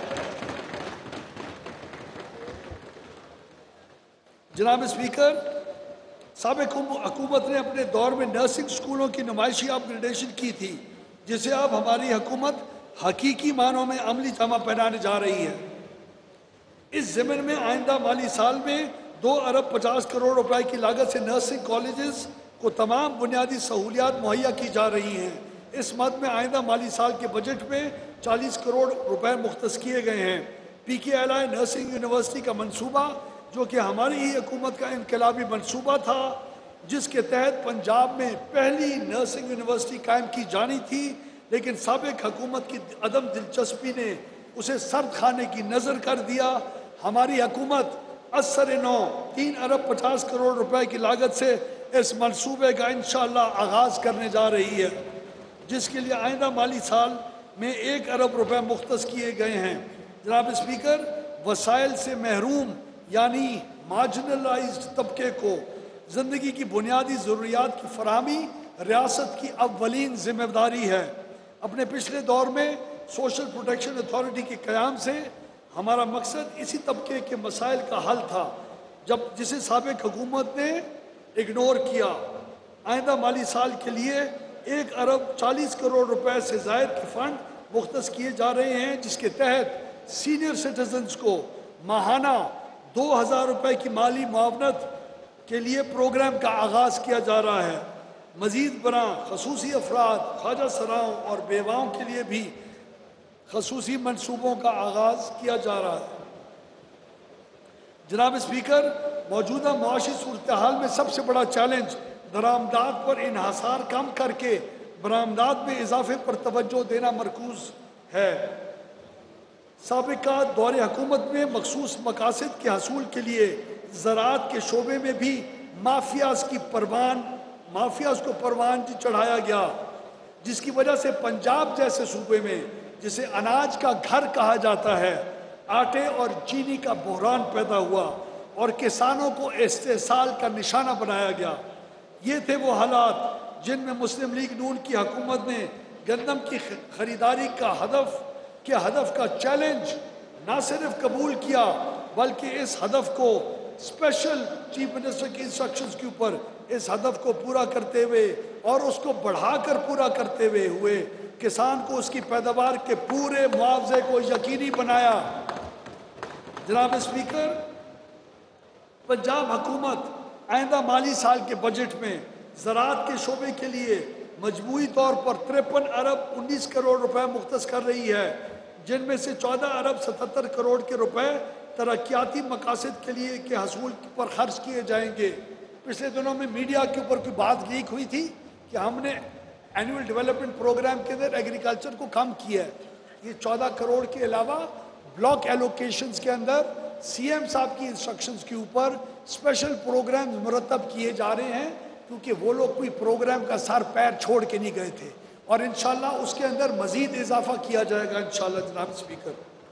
[SPEAKER 4] جناب اسپیکر، سابق حکومت نے اپنے دور میں نرسنگ اسکولوں کی نمائشی اپ گریڈیشن کی تھی، جسے اب ہماری حکومت حقیقی معنوں میں عملی جامہ پہنانے جا رہی ہے۔ اس ضمن میں آئندہ مالی سال میں دو ارب پچاس کروڑ روپے کی لاگت سے نرسنگ کالجز کو تمام بنیادی سہولیات مہیا کی جا رہی ہیں۔ اس مد میں آئندہ مالی سال کے بجٹ میں چالیس کروڑ روپے مختص کیے گئے ہیں۔ پی کے ایل آئی نرسنگ یونیورسٹی کا منصوبہ، جو کہ ہماری ہی حکومت کا انقلابی منصوبہ تھا، جس کے تحت پنجاب میں پہلی نرسنگ یونیورسٹی قائم کی جانی تھی، لیکن سابق حکومت کی عدم دلچسپی نے اسے سرد خانے کی نظر کر دیا۔ ہماری حکومت اثر نو تین ارب پچاس کروڑ روپے کی لاگت سے اس منصوبے کا انشاءاللہ آغاز کرنے جا رہی ہے، جس کے لیے آئندہ مالی سال میں ایک ارب روپے مختص کیے گئے ہیں۔ جناب اسپیکر، وسائل سے محروم یعنی مارجنلائزڈ طبقے کو زندگی کی بنیادی ضروریات کی فراہمی ریاست کی اولین ذمہ داری ہے۔ اپنے پچھلے دور میں سوشل پروٹیکشن اتھارٹی کے قیام سے ہمارا مقصد اسی طبقے کے مسائل کا حل تھا، جب جسے سابق حکومت نے اگنور کیا۔ آئندہ مالی سال کے لیے ایک ارب چالیس کروڑ روپے سے زائد کے فنڈ مختص کیے جا رہے ہیں، جس کے تحت سینئر سٹیزنز کو ماہانہ دو ہزار روپے کی مالی معاونت کے لیے پروگرام کا آغاز کیا جا رہا ہے۔ مزید برآں خصوصی افراد، خواجہ سراؤں اور بیواؤں کے لیے بھی خصوصی منصوبوں کا آغاز کیا جا رہا ہے۔ جناب اسپیکر، موجودہ معاشی صورتحال میں سب سے بڑا چیلنج درآمدات پر انحصار کم کر کے برآمدات میں اضافے پر توجہ دینا مرکوز ہے۔ سابقہ دور حکومت میں مخصوص مقاصد کے حصول کے لیے زراعت کے شعبے میں بھی مافیاز کی پروان مافیاز کو پروان چڑھایا گیا، جس کی وجہ سے پنجاب جیسے صوبے میں، جسے اناج کا گھر کہا جاتا ہے، آٹے اور چینی کا بحران پیدا ہوا اور کسانوں کو استحصال کا نشانہ بنایا گیا۔ یہ تھے وہ حالات جن میں مسلم لیگ نون کی حکومت نے گندم کی خریداری کا ہدف کے ہدف کا چیلنج نہ صرف قبول کیا، بلکہ اس ہدف کو اسپیشل چیف منسٹر کی انسٹرکشنز کے اوپر اس ہدف کو پورا کرتے ہوئے اور اس کو بڑھا کر پورا کرتے ہوئے ہوئے کسان کو اس کی پیداوار کے پورے معاوضے کو یقینی بنایا۔ جناب اسپیکر، پنجاب حکومت آئندہ مالی سال کے بجٹ میں زراعت کے شعبے کے لیے مجموعی طور پر تریپن ارب انیس کروڑ روپے مختص کر رہی ہے، جن میں سے چودہ ارب ستتر کروڑ کے روپے ترقیاتی مقاصد کے لیے کے حصول پر خرچ کیے جائیں گے۔ پچھلے دنوں میں میڈیا کے اوپر کوئی بات لیک ہوئی تھی کہ ہم نے اینول ڈیولپمنٹ پروگرام کے اندر ایگریکلچر کو کم کیا ہے۔ یہ چودہ کروڑ کے علاوہ بلاک ایلوکیشنز کے اندر سی ایم صاحب کی انسٹرکشنز کے اوپر اسپیشل پروگرام مرتب کیے جا رہے ہیں، کیونکہ وہ لوگ کوئی پروگرام کا سر پیر چھوڑ کے نہیں گئے تھے، اور انشاءاللہ اس کے اندر مزید اضافہ کیا جائے گا انشاءاللہ جناب اسپیکر۔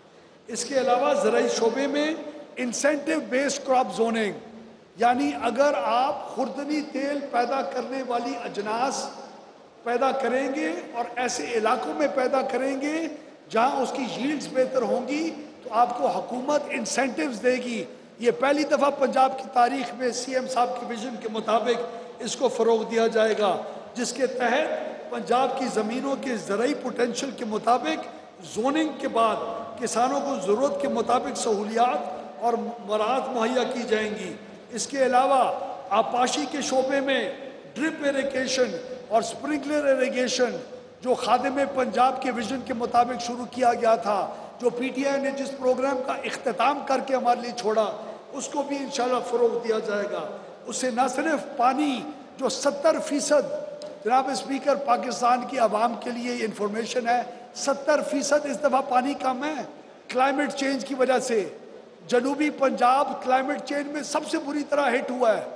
[SPEAKER 4] اس کے علاوہ زرعی شعبے میں انسینٹیو بیسڈ کراپ زوننگ، یعنی اگر آپ خوردنی تیل پیدا کرنے والی اجناس پیدا کریں گے اور ایسے علاقوں میں پیدا کریں گے جہاں اس کی ییلڈز بہتر ہوں گی تو آپ کو حکومت انسینٹیوز دے گی۔ یہ پہلی دفعہ پنجاب کی تاریخ میں سی ایم صاحب کی ویژن کے مطابق اس کو فروغ دیا جائے گا، جس کے تحت پنجاب کی زمینوں کے زرعی پوٹینشل کے مطابق زوننگ کے بعد کسانوں کو ضرورت کے مطابق سہولیات اور مراعات مہیا کی جائیں گی۔ اس کے علاوہ آبپاشی کے شعبے میں ڈرپ ایریگیشن اور سپرنکلر ایریگیشن، جو خادم پنجاب کے ویژن کے مطابق شروع کیا گیا تھا، جو پی ٹی آئی نے جس پروگرام کا اختتام کر کے ہمارے لیے چھوڑا، اس کو بھی انشاءاللہ فروغ دیا جائے گا۔ اس سے نہ صرف پانی جو ستر فیصد جناب اسپیکر پاکستان کی عوام کے لیے انفارمیشن ہے، ستر فیصد اس دفعہ پانی کم ہے کلائمیٹ چینج کی وجہ سے۔ جنوبی پنجاب کلائمیٹ چینج میں سب سے بری طرح ہٹ ہوا ہے۔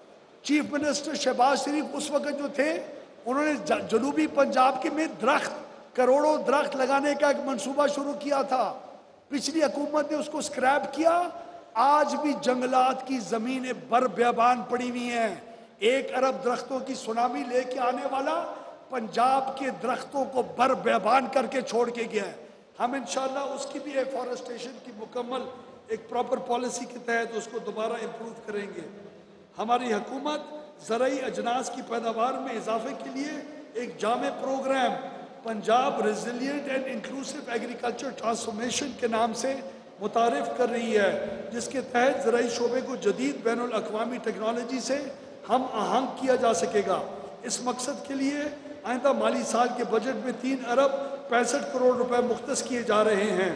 [SPEAKER 4] چیف منسٹر شہباز شریف اس وقت جو تھے، انہوں نے جنوبی پنجاب کے میں درخت کروڑوں درخت لگانے کا ایک منصوبہ شروع کیا تھا، پچھلی حکومت نے اس کو سکریپ کیا۔ آج بھی جنگلات کی زمینیں بر بیابان پڑی ہوئی ہیں۔ ایک ارب درختوں کی سونامی لے کے آنے والا پنجاب کے درختوں کو بر بیابان کر کے چھوڑ کے گیا ہے۔ ہم انشاءاللہ اس کی بھی ایفورسٹیشن کی مکمل ایک پراپر پالیسی کے تحت اس کو دوبارہ امپروو کریں گے۔ ہماری حکومت زرعی اجناس کی پیداوار میں اضافے کے لیے ایک جامع programme Punjab resilient and inclusive agriculture transformation کے نام سے متعارف کر رہی ہے، جس کے تحت زرعی شعبے کو جدید بین الاقوامی ٹیکنالوجی سے ہم آہنگ کیا جا سکے گا۔ اس مقصد کے لیے آئندہ مالی سال کے بجٹ میں تین ارب پینسٹھ کروڑ روپے مختص کیے جا رہے ہیں۔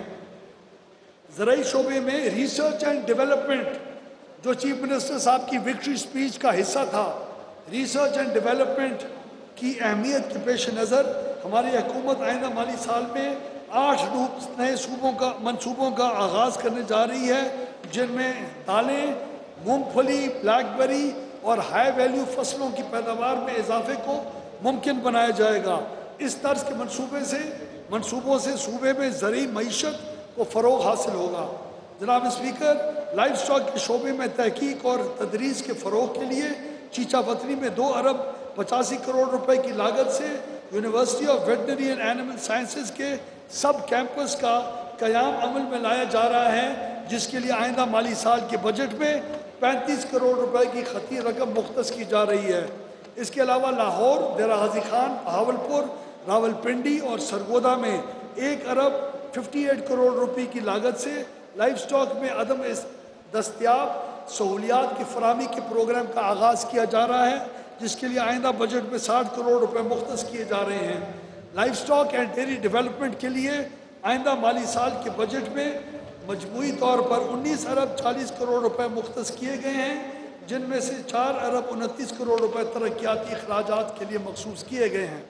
[SPEAKER 4] زرعی شعبے میں ریسرچ اینڈ ڈیولپمنٹ، جو چیف منسٹر صاحب کی وکٹری سپیچ کا حصہ تھا، ریسرچ اینڈ ڈیولپمنٹ کی اہمیت کے پیش نظر ہماری حکومت آئندہ مالی سال میں آٹھ نئے صوبوں کا منصوبوں کا آغاز کرنے جا رہی ہے، جن میں دالیں، مونگ پھلی، بلیک بیری اور ہائی ویلیو فصلوں کی پیداوار میں اضافے کو ممکن بنایا جائے گا۔ اس طرز کے منصوبے سے منصوبوں سے صوبے میں زرعی معیشت کو فروغ حاصل ہوگا۔ جناب اسپیکر، لائف سٹاک کے شعبے میں تحقیق اور تدریس کے فروغ کے لیے چیچا وطنی میں دو ارب پچاسی کروڑ روپے کی لاگت سے university of veterinary and animal sciences کے سب کیمپس کا قیام عمل میں لایا جا رہا ہے، جس کے لیے آئندہ مالی سال کے بجٹ میں پینتیس کروڑ روپے کی خطی رقم مختص کی جا رہی ہے۔ اس کے علاوہ لاہور، دیرہ غازی خان، بہاولپور، راول پنڈی اور سرگودا میں ایک ارب ففٹی ایٹ کروڑ روپے کی لاگت سے لائف سٹاک میں عدم دستیاب سہولیات کی فراہمی کے پروگرام کا آغاز کیا جا رہا ہے، جس کے لیے آئندہ بجٹ میں ساٹھ کروڑ روپے مختص کیے جا رہے ہیں۔ Livestock and dairy development کے لیے آئندہ مالی سال کے بجٹ میں مجموعی طور پر انیس ارب چالیس کروڑ روپے مختص کیے گئے ہیں، جن میں سے چار ارب انتیس کروڑ روپے ترقیاتی اخراجات کے لیے مخصوص کیے گئے ہیں۔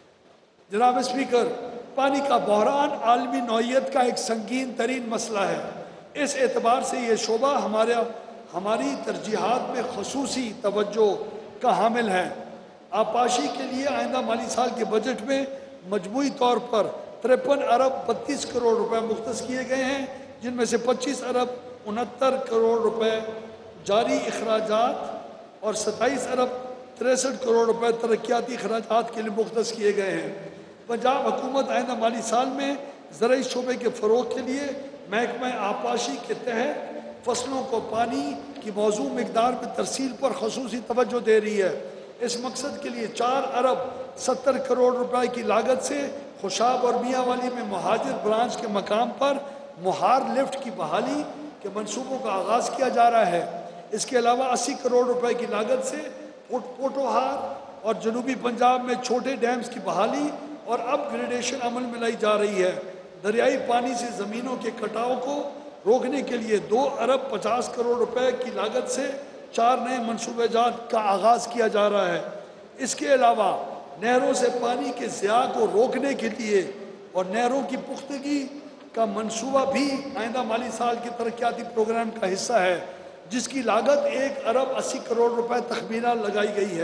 [SPEAKER 4] جناب اسپیکر، پانی کا بحران عالمی نوعیت کا ایک سنگین ترین مسئلہ ہے۔ اس اعتبار سے یہ شعبہ ہمارے ہماری ترجیحات میں خصوصی توجہ کا حامل ہے۔ آبپاشی کے لیے آئندہ مالی سال کے بجٹ میں مجموعی طور پر ترپن ارب بتیس کروڑ روپے مختص کیے گئے ہیں، جن میں سے پچیس ارب انہتر کروڑ روپے جاری اخراجات اور ستائیس ارب تریسٹھ کروڑ روپے ترقیاتی اخراجات کے لیے مختص کیے گئے ہیں۔ پنجاب حکومت آئندہ مالی سال میں زرعی شعبے کے فروغ کے لیے محکمہ آبپاشی کے تحت فصلوں کو پانی کی موزوں مقدار میں ترسیل پر خصوصی توجہ دے رہی ہے۔ اس مقصد کے لیے چار ارب ستر کروڑ روپے کی لاگت سے خوشاب اور میاں والی میں مہاجر برانچ کے مقام پر مہار لفٹ کی بحالی کے منصوبوں کا آغاز کیا جا رہا ہے۔ اس کے علاوہ اسی کروڑ روپے کی لاگت سے پوٹوہار اور جنوبی پنجاب میں چھوٹے ڈیمز کی بحالی اور اپ گریڈیشن عمل میں لائی جا رہی ہے۔ دریائی پانی سے زمینوں کے کٹاؤ کو روکنے کے لیے دو ارب پچاس کروڑ روپے کی لاگت سے چار نئے منصوبہ جات کا آغاز کیا جا رہا ہے۔ اس کے علاوہ نہروں سے پانی کے ضیاع کو روکنے کے لیے اور نہروں کی پختگی کا منصوبہ بھی آئندہ مالی سال کے ترقیاتی پروگرام کا حصہ ہے، جس کی لاگت ایک ارب اسی کروڑ روپے تخمینہ لگائی گئی ہے،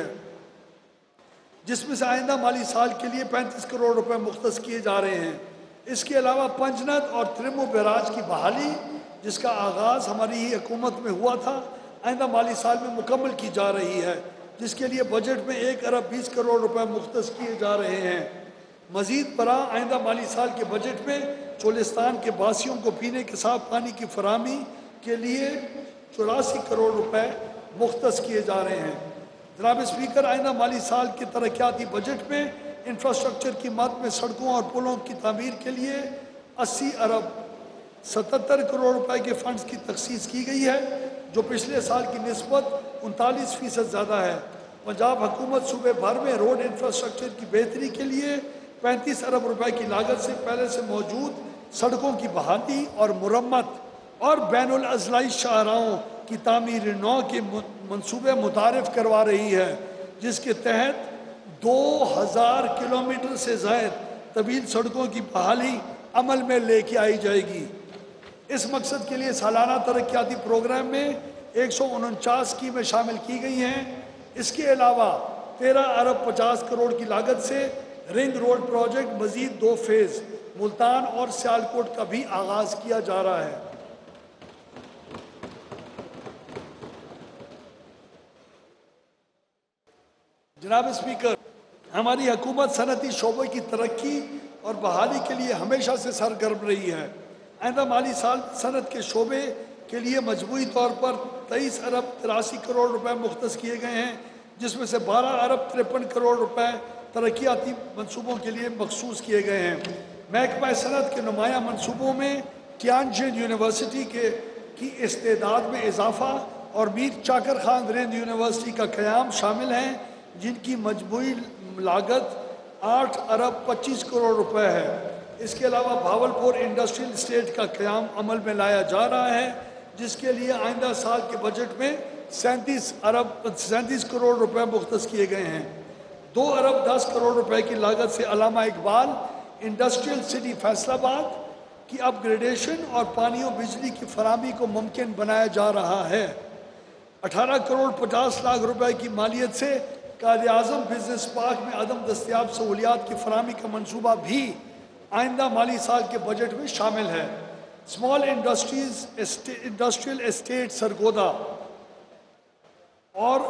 [SPEAKER 4] جس میں سے آئندہ مالی سال کے لیے پینتیس کروڑ روپے مختص کیے جا رہے ہیں۔ اس کے علاوہ پنجنت اور ترمو بیراج کی بحالی، جس کا آغاز ہماری ہی حکومت میں ہوا تھا، آئندہ مالی سال میں مکمل کی جا رہی ہے، جس کے لیے بجٹ میں ایک ارب بیس کروڑ روپے مختص کیے جا رہے ہیں۔ مزید برآں آئندہ مالی سال کے بجٹ میں چولستان کے باسیوں کو پینے کے صاف پانی کی فراہمی کے لیے چوراسی کروڑ روپے مختص کیے جا رہے ہیں۔ جناب اسپیکر، آئندہ مالی سال کے ترقیاتی بجٹ میں انفراسٹرکچر کی مد میں سڑکوں اور پلوں کی تعمیر کے لیے اسی ارب ستتر کروڑ روپے کے فنڈز کی تخصیص کی گئی ہے، جو پچھلے سال کی نسبت انتالیس فیصد زیادہ ہے۔ پنجاب حکومت صوبے بھر میں روڈ انفراسٹرکچر کی بہتری کے لیے پینتیس ارب روپے کی لاگت سے پہلے سے موجود سڑکوں کی بحالی اور مرمت اور بین الاضلاعی شاہراہوں کی تعمیر نو کے منصوبے متعارف کروا رہی ہے، جس کے تحت دو ہزار کلومیٹر سے زائد طویل سڑکوں کی بحالی عمل میں لے کے آئی جائے گی۔ اس مقصد کے لیے سالانہ ترقیاتی پروگرام میں ایک سو انچاس اسکیمیں شامل کی گئی ہیں۔ اس کے علاوہ تیرہ ارب پچاس کروڑ کی لاگت سے رنگ روڈ پروجیکٹ مزید دو فیز ملتان اور سیالکوٹ کا بھی آغاز کیا جا رہا ہے۔ جناب اسپیکر، ہماری حکومت صنعتی شعبے کی ترقی اور بحالی کے لیے ہمیشہ سے سرگرم رہی ہے۔ آئندہ مالی سال صنعت کے شعبے کے لیے مجموعی طور پر تیئیس ارب تراسی کروڑ روپے مختص کیے گئے ہیں، جس میں سے بارہ ارب ترپن کروڑ روپے ترقیاتی منصوبوں کے لیے مخصوص کیے گئے ہیں۔ محکمہ صنعت کے نمایاں منصوبوں میں تیانجن یونیورسٹی کے کی استعداد میں اضافہ اور میر چاکر خان رند یونیورسٹی کا قیام شامل ہیں، جن کی مجموعی لاگت آٹھ ارب پچیس کروڑ روپے ہے۔ اس کے علاوہ بھاولپور انڈسٹریل اسٹیٹ کا قیام عمل میں لایا جا رہا ہے، جس کے لیے آئندہ سال کے بجٹ میں سینتیس ارب سینتیس کروڑ روپے مختص کیے گئے ہیں۔ دو ارب دس کروڑ روپے کی لاگت سے علامہ اقبال انڈسٹریل سٹی فیصل آباد کی اپ گریڈیشن اور پانی و بجلی کی فراہمی کو ممکن بنایا جا رہا ہے۔ اٹھارہ کروڑ پچاس لاکھ روپے کی مالیت سے قائد اعظم بزنس پارک میں عدم دستیاب سہولیات کی فراہمی کا منصوبہ بھی آئندہ مالی سال کے بجٹ میں شامل ہے۔ Small industries industrial estate Sargodha اور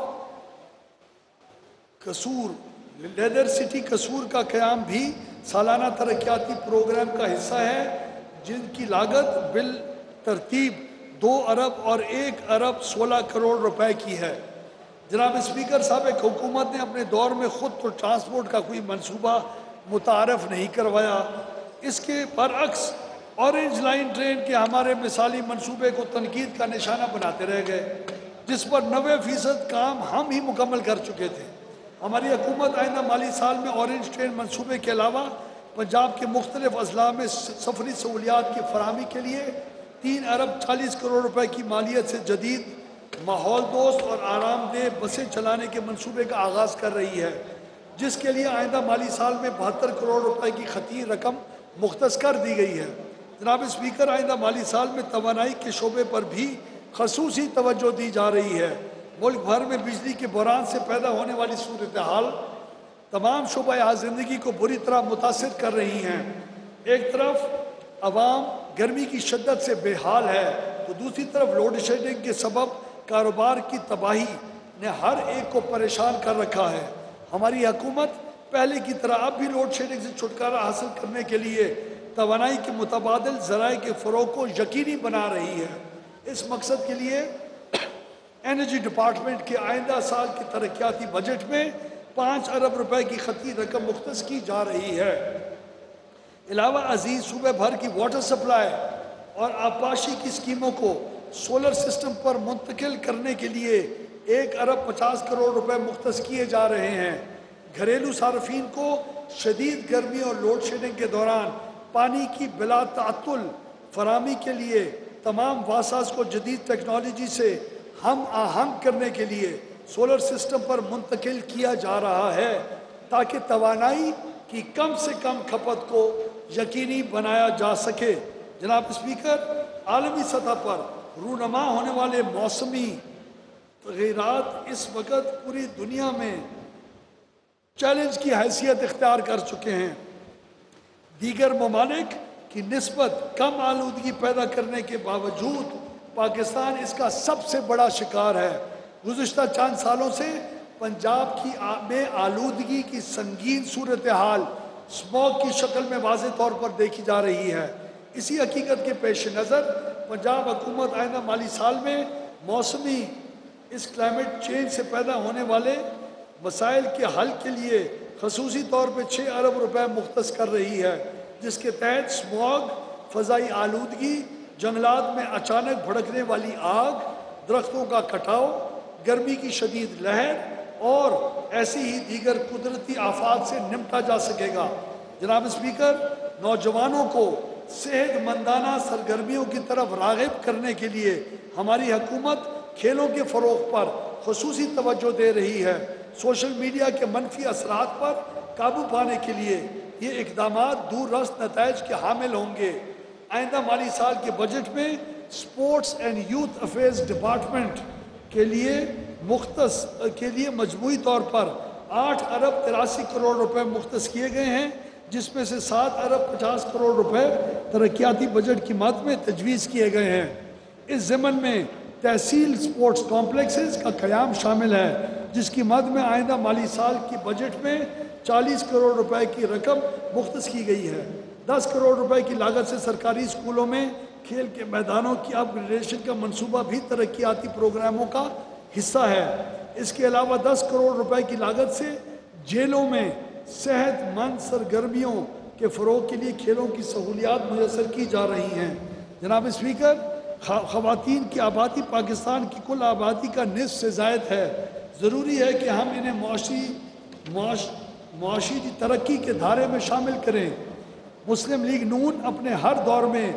[SPEAKER 4] قصور لیدر سٹی قصور کا قیام بھی سالانہ ترقیاتی پروگرام کا حصہ ہے، جن کی لاگت بال ترتیب دو ارب اور ایک ارب سولہ کروڑ روپے کی ہے۔ جناب اسپیکر صاحب، ایک حکومت نے اپنے دور میں خود تو ٹرانسپورٹ کا کوئی منصوبہ متعارف نہیں کروایا، اس کے برعکس اورنج لائن ٹرین کے ہمارے مثالی منصوبے کو تنقید کا نشانہ بناتے رہ گئے، جس پر نوے فیصد کام ہم ہی مکمل کر چکے تھے۔ ہماری حکومت آئندہ مالی سال میں اورنج ٹرین منصوبے کے علاوہ پنجاب کے مختلف اضلاع میں سفری سہولیات کی فراہمی کے لیے تین ارب چالیس کروڑ روپے کی مالیت سے جدید ماحول دوست اور آرام دہ بسیں چلانے کے منصوبے کا آغاز کر رہی ہے، جس کے لیے آئندہ مالی سال میں بہتر کروڑ روپے کی خطیر رقم مختص کر دی گئی ہے۔ جناب اسپیکر، آئندہ مالی سال میں توانائی کے شعبے پر بھی خصوصی توجہ دی جا رہی ہے۔ ملک بھر میں بجلی کے بحران سے پیدا ہونے والی صورتحال تمام شعبۂ زندگی کو بری طرح متاثر کر رہی ہیں۔ ایک طرف عوام گرمی کی شدت سے بے حال ہے تو دوسری طرف لوڈ شیڈنگ کے سبب کاروبار کی تباہی نے ہر ایک کو پریشان کر رکھا ہے۔ ہماری حکومت پہلے کی طرح اب بھی لوڈ شیڈنگ سے چھٹکارا حاصل کرنے کے لیے توانائی کے متبادل ذرائع کے فروغ کو یقینی بنا رہی ہے۔ اس مقصد کے لیے انرجی ڈپارٹمنٹ کے آئندہ سال کے ترقیاتی بجٹ میں پانچ ارب روپے کی خطیر رقم مختص کی جا رہی ہے۔ علاوہ ازیں صوبے بھر کی واٹر سپلائی اور آبپاشی کی اسکیموں کو سولر سسٹم پر منتقل کرنے کے لیے ایک ارب پچاس کروڑ روپے مختص کیے جا رہے ہیں۔ گھریلو صارفین کو شدید گرمی اور لوڈ شیڈنگ کے دوران پانی کی بلا تعطل فراہمی کے لیے تمام واساز کو جدید ٹیکنالوجی سے ہم آہنگ کرنے کے لیے سولر سسٹم پر منتقل کیا جا رہا ہے، تاکہ توانائی کی کم سے کم کھپت کو یقینی بنایا جا سکے۔ جناب اسپیکر، عالمی سطح پر رونما ہونے والے موسمی تغیرات اس وقت پوری دنیا میں چیلنج کی حیثیت اختیار کر چکے ہیں۔ دیگر ممالک کی نسبت کم آلودگی پیدا کرنے کے باوجود پاکستان اس کا سب سے بڑا شکار ہے۔ گزشتہ چند سالوں سے پنجاب کی میں آلودگی کی سنگین صورتحال اسموگ کی شکل میں واضح طور پر دیکھی جا رہی ہے۔ اسی حقیقت کے پیش نظر پنجاب حکومت آئندہ مالی سال میں موسمی اس کلائمیٹ چینج سے پیدا ہونے والے مسائل کے حل کے لیے خصوصی طور پہ چھ ارب روپے مختص کر رہی ہے، جس کے تحت اسموگ، فضائی آلودگی، جنگلات میں اچانک بھڑکنے والی آگ، درختوں کا کٹاؤ، گرمی کی شدید لہر اور ایسی ہی دیگر قدرتی آفات سے نمٹا جا سکے گا۔ جناب اسپیکر، نوجوانوں کو صحت مندانہ سرگرمیوں کی طرف راغب کرنے کے لیے ہماری حکومت کھیلوں کے فروغ پر خصوصی توجہ دے رہی ہے۔ سوشل میڈیا کے منفی اثرات پر قابو پانے کے لیے یہ اقدامات دور رس نتائج کے حامل ہوں گے۔ آئندہ مالی سال کے بجٹ میں sports and youth affairs department کے لیے مختص کے لیے مجموعی طور پر آٹھ ارب تراسی کروڑ روپے مختص کیے گئے ہیں، جس میں سے سات ارب پچاس کروڑ روپے ترقیاتی بجٹ کی مد میں تجویز کیے گئے ہیں۔ اس ضمن میں تحصیل سپورٹس کمپلیکسز کا قیام شامل ہے، جس کی مد میں آئندہ مالی سال کی بجٹ میں چالیس کروڑ روپے کی رقم مختص کی گئی ہے۔ دس کروڑ روپے کی لاگت سے سرکاری اسکولوں میں کھیل کے میدانوں کی اپ گریڈیشن کا منصوبہ بھی ترقیاتی پروگراموں کا حصہ ہے۔ اس کے علاوہ دس کروڑ روپے کی لاگت سے جیلوں میں صحت مند سرگرمیوں کے فروغ کے لیے کھیلوں کی سہولیات میسر کی جا رہی ہیں۔ جناب اسپیکر، خواتین کی آبادی پاکستان کی کل آبادی کا نصف سے زائد ہے۔ ضروری ہے کہ ہم انہیں معاشی معاش معاشی ترقی کے دھارے میں شامل کریں۔ مسلم لیگ نون اپنے ہر دور میں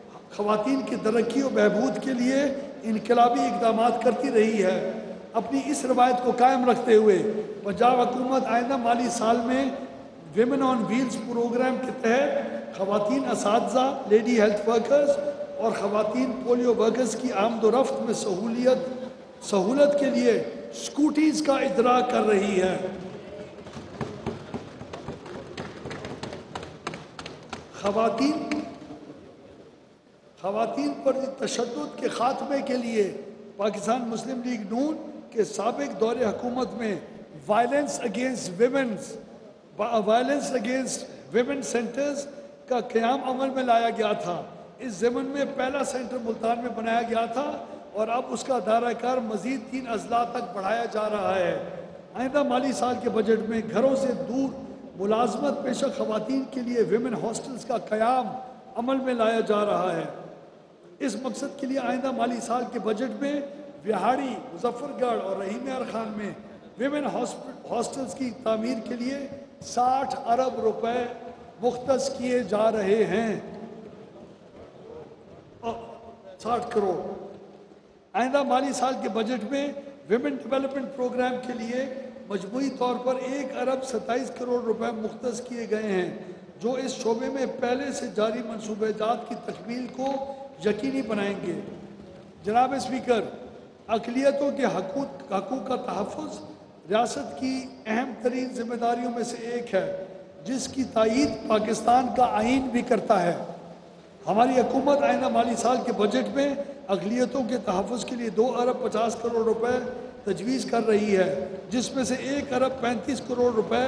[SPEAKER 4] خواتین کی ترقی و بہبود کے لیے انقلابی اقدامات کرتی رہی ہے۔ اپنی اس روایت کو قائم رکھتے ہوئے پنجاب حکومت آئندہ مالی سال میں ویمن آن ویلز پروگرام کے تحت خواتین اساتذہ، لیڈی ہیلتھ ورکرز اور خواتین پولیو ورکرز کی آمد و رفت میں سہولیت سہولت کے لیے سکوٹیز کا اجرا کر رہی ہے۔ خواتین خواتین پر تشدد کے خاتمے کے لیے پاکستان مسلم لیگ نون کے سابق دور حکومت میں violence against women's violence against women centres کا قیام عمل میں لایا گیا تھا۔ اس ضمن میں پہلا سینٹر ملتان میں بنایا گیا تھا اور اب اس کا دائرہ کار مزید تین اضلاع تک بڑھایا جا رہا ہے۔ آئندہ مالی سال کے بجٹ میں گھروں سے دور ملازمت پیشہ خواتین کے لیے ویمن ہاسٹلز کا قیام عمل میں لایا جا رہا ہے۔ اس مقصد کے لیے آئندہ مالی سال کے بجٹ میں وہاڑی، مظفر گڑھ اور رحیم یار خان میں ویمن ہاسٹلز کی تعمیر کے لیے ساٹھ ارب روپے مختص کیے جا رہے ہیں، ساٹھ کروڑ۔ آئندہ مالی سال کے بجٹ میں ویمن ڈیولپمنٹ پروگرام کے لیے مجموعی طور پر ایک ارب ستائیس کروڑ روپے مختص کیے گئے ہیں، جو اس شعبے میں پہلے سے جاری منصوبہ جات کی تکمیل کو یقینی بنائیں گے۔ جناب اسپیکر، اقلیتوں کے حقوق حقوق کا تحفظ ریاست کی اہم ترین ذمہ داریوں میں سے ایک ہے، جس کی تائید پاکستان کا آئین بھی کرتا ہے۔ ہماری حکومت آئندہ مالی سال کے بجٹ میں اقلیتوں کے تحفظ کے لیے دو ارب پچاس کروڑ روپے تجویز کر رہی ہے، جس میں سے ایک ارب پینتیس کروڑ روپے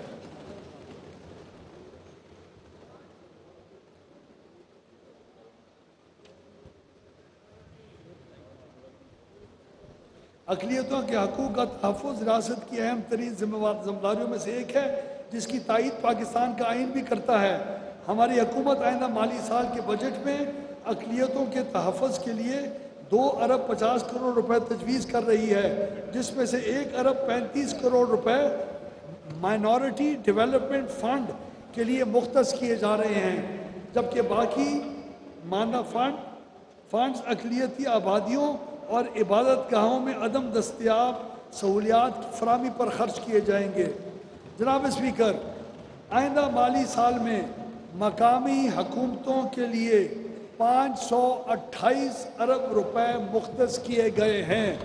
[SPEAKER 4] اقلیتوں کے حقوق کا تحفظ ریاست کی اہم ترین ذمہ داریوں میں سے ایک ہے، جس کی تائید پاکستان کا آئین بھی کرتا ہے۔ ہماری حکومت آئندہ مالی سال کے بجٹ میں اقلیتوں کے تحفظ کے لیے دو ارب پچاس کروڑ روپے تجویز کر رہی ہے، جس میں سے ایک ارب پینتیس کروڑ روپے مائنورٹی ڈیولپمنٹ فنڈ کے لیے مختص کیے جا رہے ہیں، جبکہ باقی ماندہ فنڈ فنڈز اقلیتی آبادیوں اور عبادت گاہوں میں عدم دستیاب سہولیات فراہمی پر خرچ کیے جائیں گے۔ جناب اسپیکر، آئندہ مالی سال میں مقامی حکومتوں کے لیے پانچ سو اٹھائیس ارب روپے مختص کیے گئے ہیں۔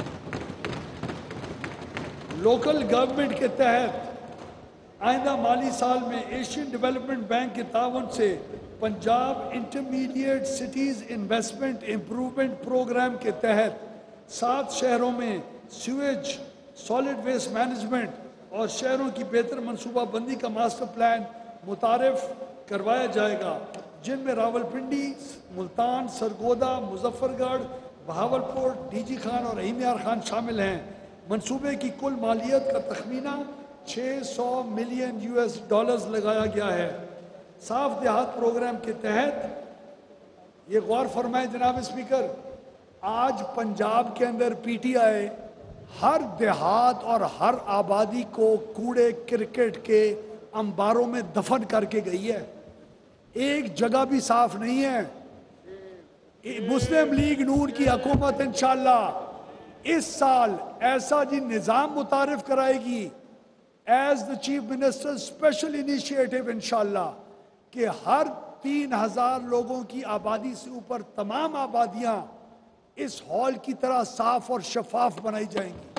[SPEAKER 4] لوکل گورنمنٹ کے تحت آئندہ مالی سال میں ایشین ڈیولپمنٹ بینک کے تعاون سے Punjab intermediate cities investment improvement programme کے تحت سات شہروں میں سیویج، سالڈ ویسٹ مینجمنٹ اور شہروں کی بہتر منصوبہ بندی کا ماسٹر پلان متعارف کروایا جائے گا، جن میں راولپنڈی، ملتان، سرگودا، مظفر گڑھ، بہاولپور، ڈی جی خان اور رحیم یار خان شامل ہیں۔ منصوبے کی کل مالیت کا تخمینہ چھ سو ملین یو ایس ڈالرز لگایا گیا ہے۔ صاف دیہات پروگرام کے تحت یہ غور فرمائیں جناب اسپیکر، آج پنجاب کے اندر پی ٹی آئی ہر دیہات اور ہر آبادی کو کوڑے کرکٹ کے انباروں میں دفن کر کے گئی ہے، ایک جگہ بھی صاف نہیں ہے۔ مسلم لیگ نون کی حکومت انشاءاللہ اس سال ایسا جی نظام متعارف کرائے گی as the chief minister special initiative انشاءاللہ کہ ہر تین ہزار لوگوں کی آبادی سے اوپر تمام آبادیاں اس ہال کی طرح صاف اور شفاف بنائی جائیں گی۔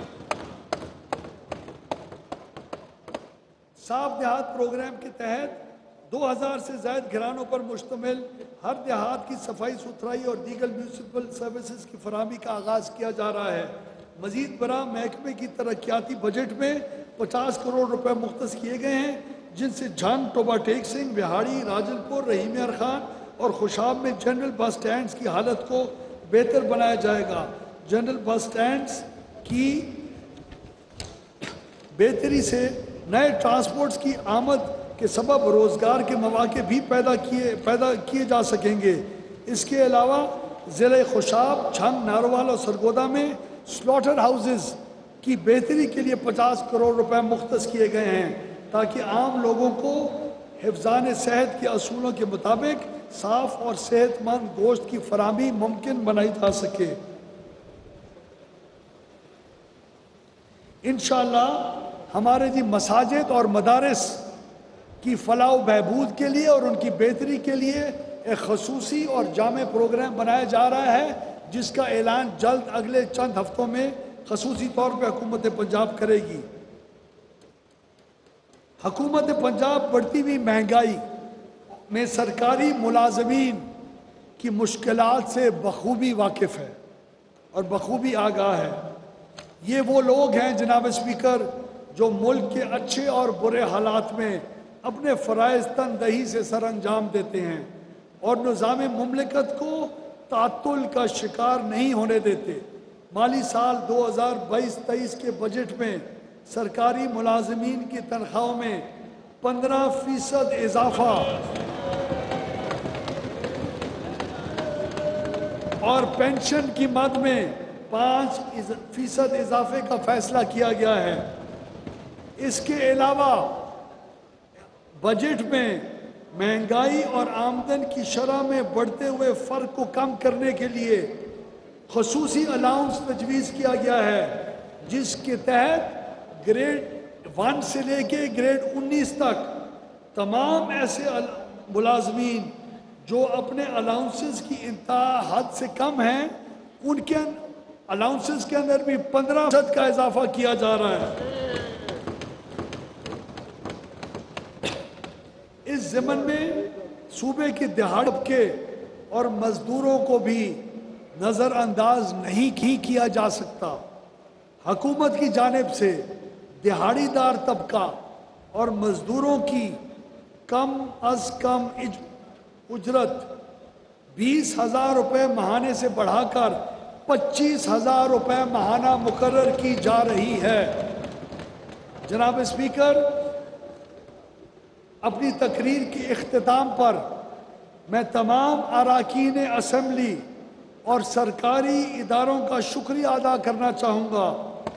[SPEAKER 4] صاف دیہات پروگرام کے تحت دو ہزار سے زائد گھرانوں پر مشتمل ہر دیہات کی صفائی ستھرائی اور دیگر میونسپل سروسز کی فراہمی کا آغاز کیا جا رہا ہے۔ مزید برآں محکمے کی ترقیاتی بجٹ میں پچاس کروڑ روپے مختص کیے گئے ہیں، جن سے جھنگ، ٹوبا ٹیک سنگھ، بہاڑی، راجل پور، رحیم یار خان اور خوشاب میں جنرل بس سٹینڈز کی حالت کو بہتر بنایا جائے گا۔ جنرل بس سٹینڈز کی بہتری سے نئے ٹرانسپورٹس کی آمد کے سبب روزگار کے مواقع بھی پیدا کیے پیدا کیے جا سکیں گے۔ اس کے علاوہ ضلع خوشاب، جھنگ، ناروال اور سرگودا میں سلاٹر ہاؤسز کی بہتری کے لیے پچاس کروڑ روپے مختص کیے گئے ہیں، تاکہ عام لوگوں کو حفظان صحت کے اصولوں کے مطابق صاف اور صحت مند گوشت کی فراہمی ممکن بنائی جا سکے۔ انشاءاللہ ہمارے جی مساجد اور مدارس کی فلاح و بہبود کے لیے اور ان کی بہتری کے لیے ایک خصوصی اور جامع پروگرام بنایا جا رہا ہے، جس کا اعلان جلد اگلے چند ہفتوں میں خصوصی طور پہ حکومت پنجاب کرے گی۔ حکومت پنجاب بڑھتی ہوئی مہنگائی میں سرکاری ملازمین کی مشکلات سے بخوبی واقف ہے اور بخوبی آگاہ ہے۔ یہ وہ لوگ ہیں جناب اسپیکر جو ملک کے اچھے اور برے حالات میں اپنے فرائض تندہی سے سر انجام دیتے ہیں اور نظام مملکت کو تعطل کا شکار نہیں ہونے دیتے۔ مالی سال دو ہزار بائیس تیئیس کے بجٹ میں سرکاری ملازمین کی تنخواہوں میں پندرہ فیصد اضافہ اور پینشن کی مد میں پانچ فیصد اضافے کا فیصلہ کیا گیا ہے۔ اس کے علاوہ بجٹ میں مہنگائی اور آمدن کی شرح میں بڑھتے ہوئے فرق کو کم کرنے کے لیے خصوصی الاؤنس تجویز کیا گیا ہے، جس کے تحت گریڈ ون سے لے کے گریڈ انیس تک تمام ایسے ملازمین جو اپنے الاؤنسز کی انتہا حد سے کم ہیں، ان کے الاؤنسز کے اندر بھی پندرہ فیصد کا اضافہ کیا جا رہا ہے۔ اس ضمن میں صوبے کے دہاڑی طبقے اور مزدوروں کو بھی نظر انداز نہیں کیا جا سکتا۔ حکومت کی جانب سے دہاڑی دار طبقہ اور مزدوروں کی کم از کم اجرت بیس ہزار روپے ماہانے سے بڑھا کر پچیس ہزار روپے ماہانہ مقرر کی جا رہی ہے۔ جناب اسپیکر، اپنی تقریر کے اختتام پر میں تمام اراکین اسمبلی اور سرکاری اداروں کا شکریہ ادا کرنا چاہوں گا،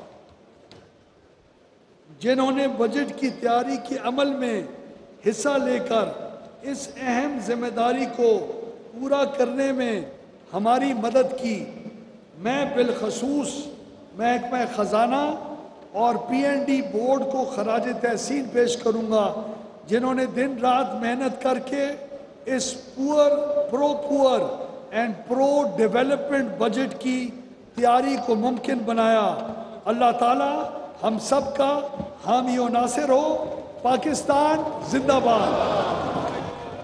[SPEAKER 4] جنہوں نے بجٹ کی تیاری کے عمل میں حصہ لے کر اس اہم ذمہ داری کو پورا کرنے میں ہماری مدد کی۔ میں بالخصوص محکمہ خزانہ اور پی این ڈی بورڈ کو خراج تحسین پیش کروں گا، جنہوں نے دن رات محنت کر کے اس پور پرو poor and pro development budget کی تیاری کو ممکن بنایا۔ اللہ تعالی ہم سب کا حامی و ناصر ہو۔ پاکستان زندہ باد۔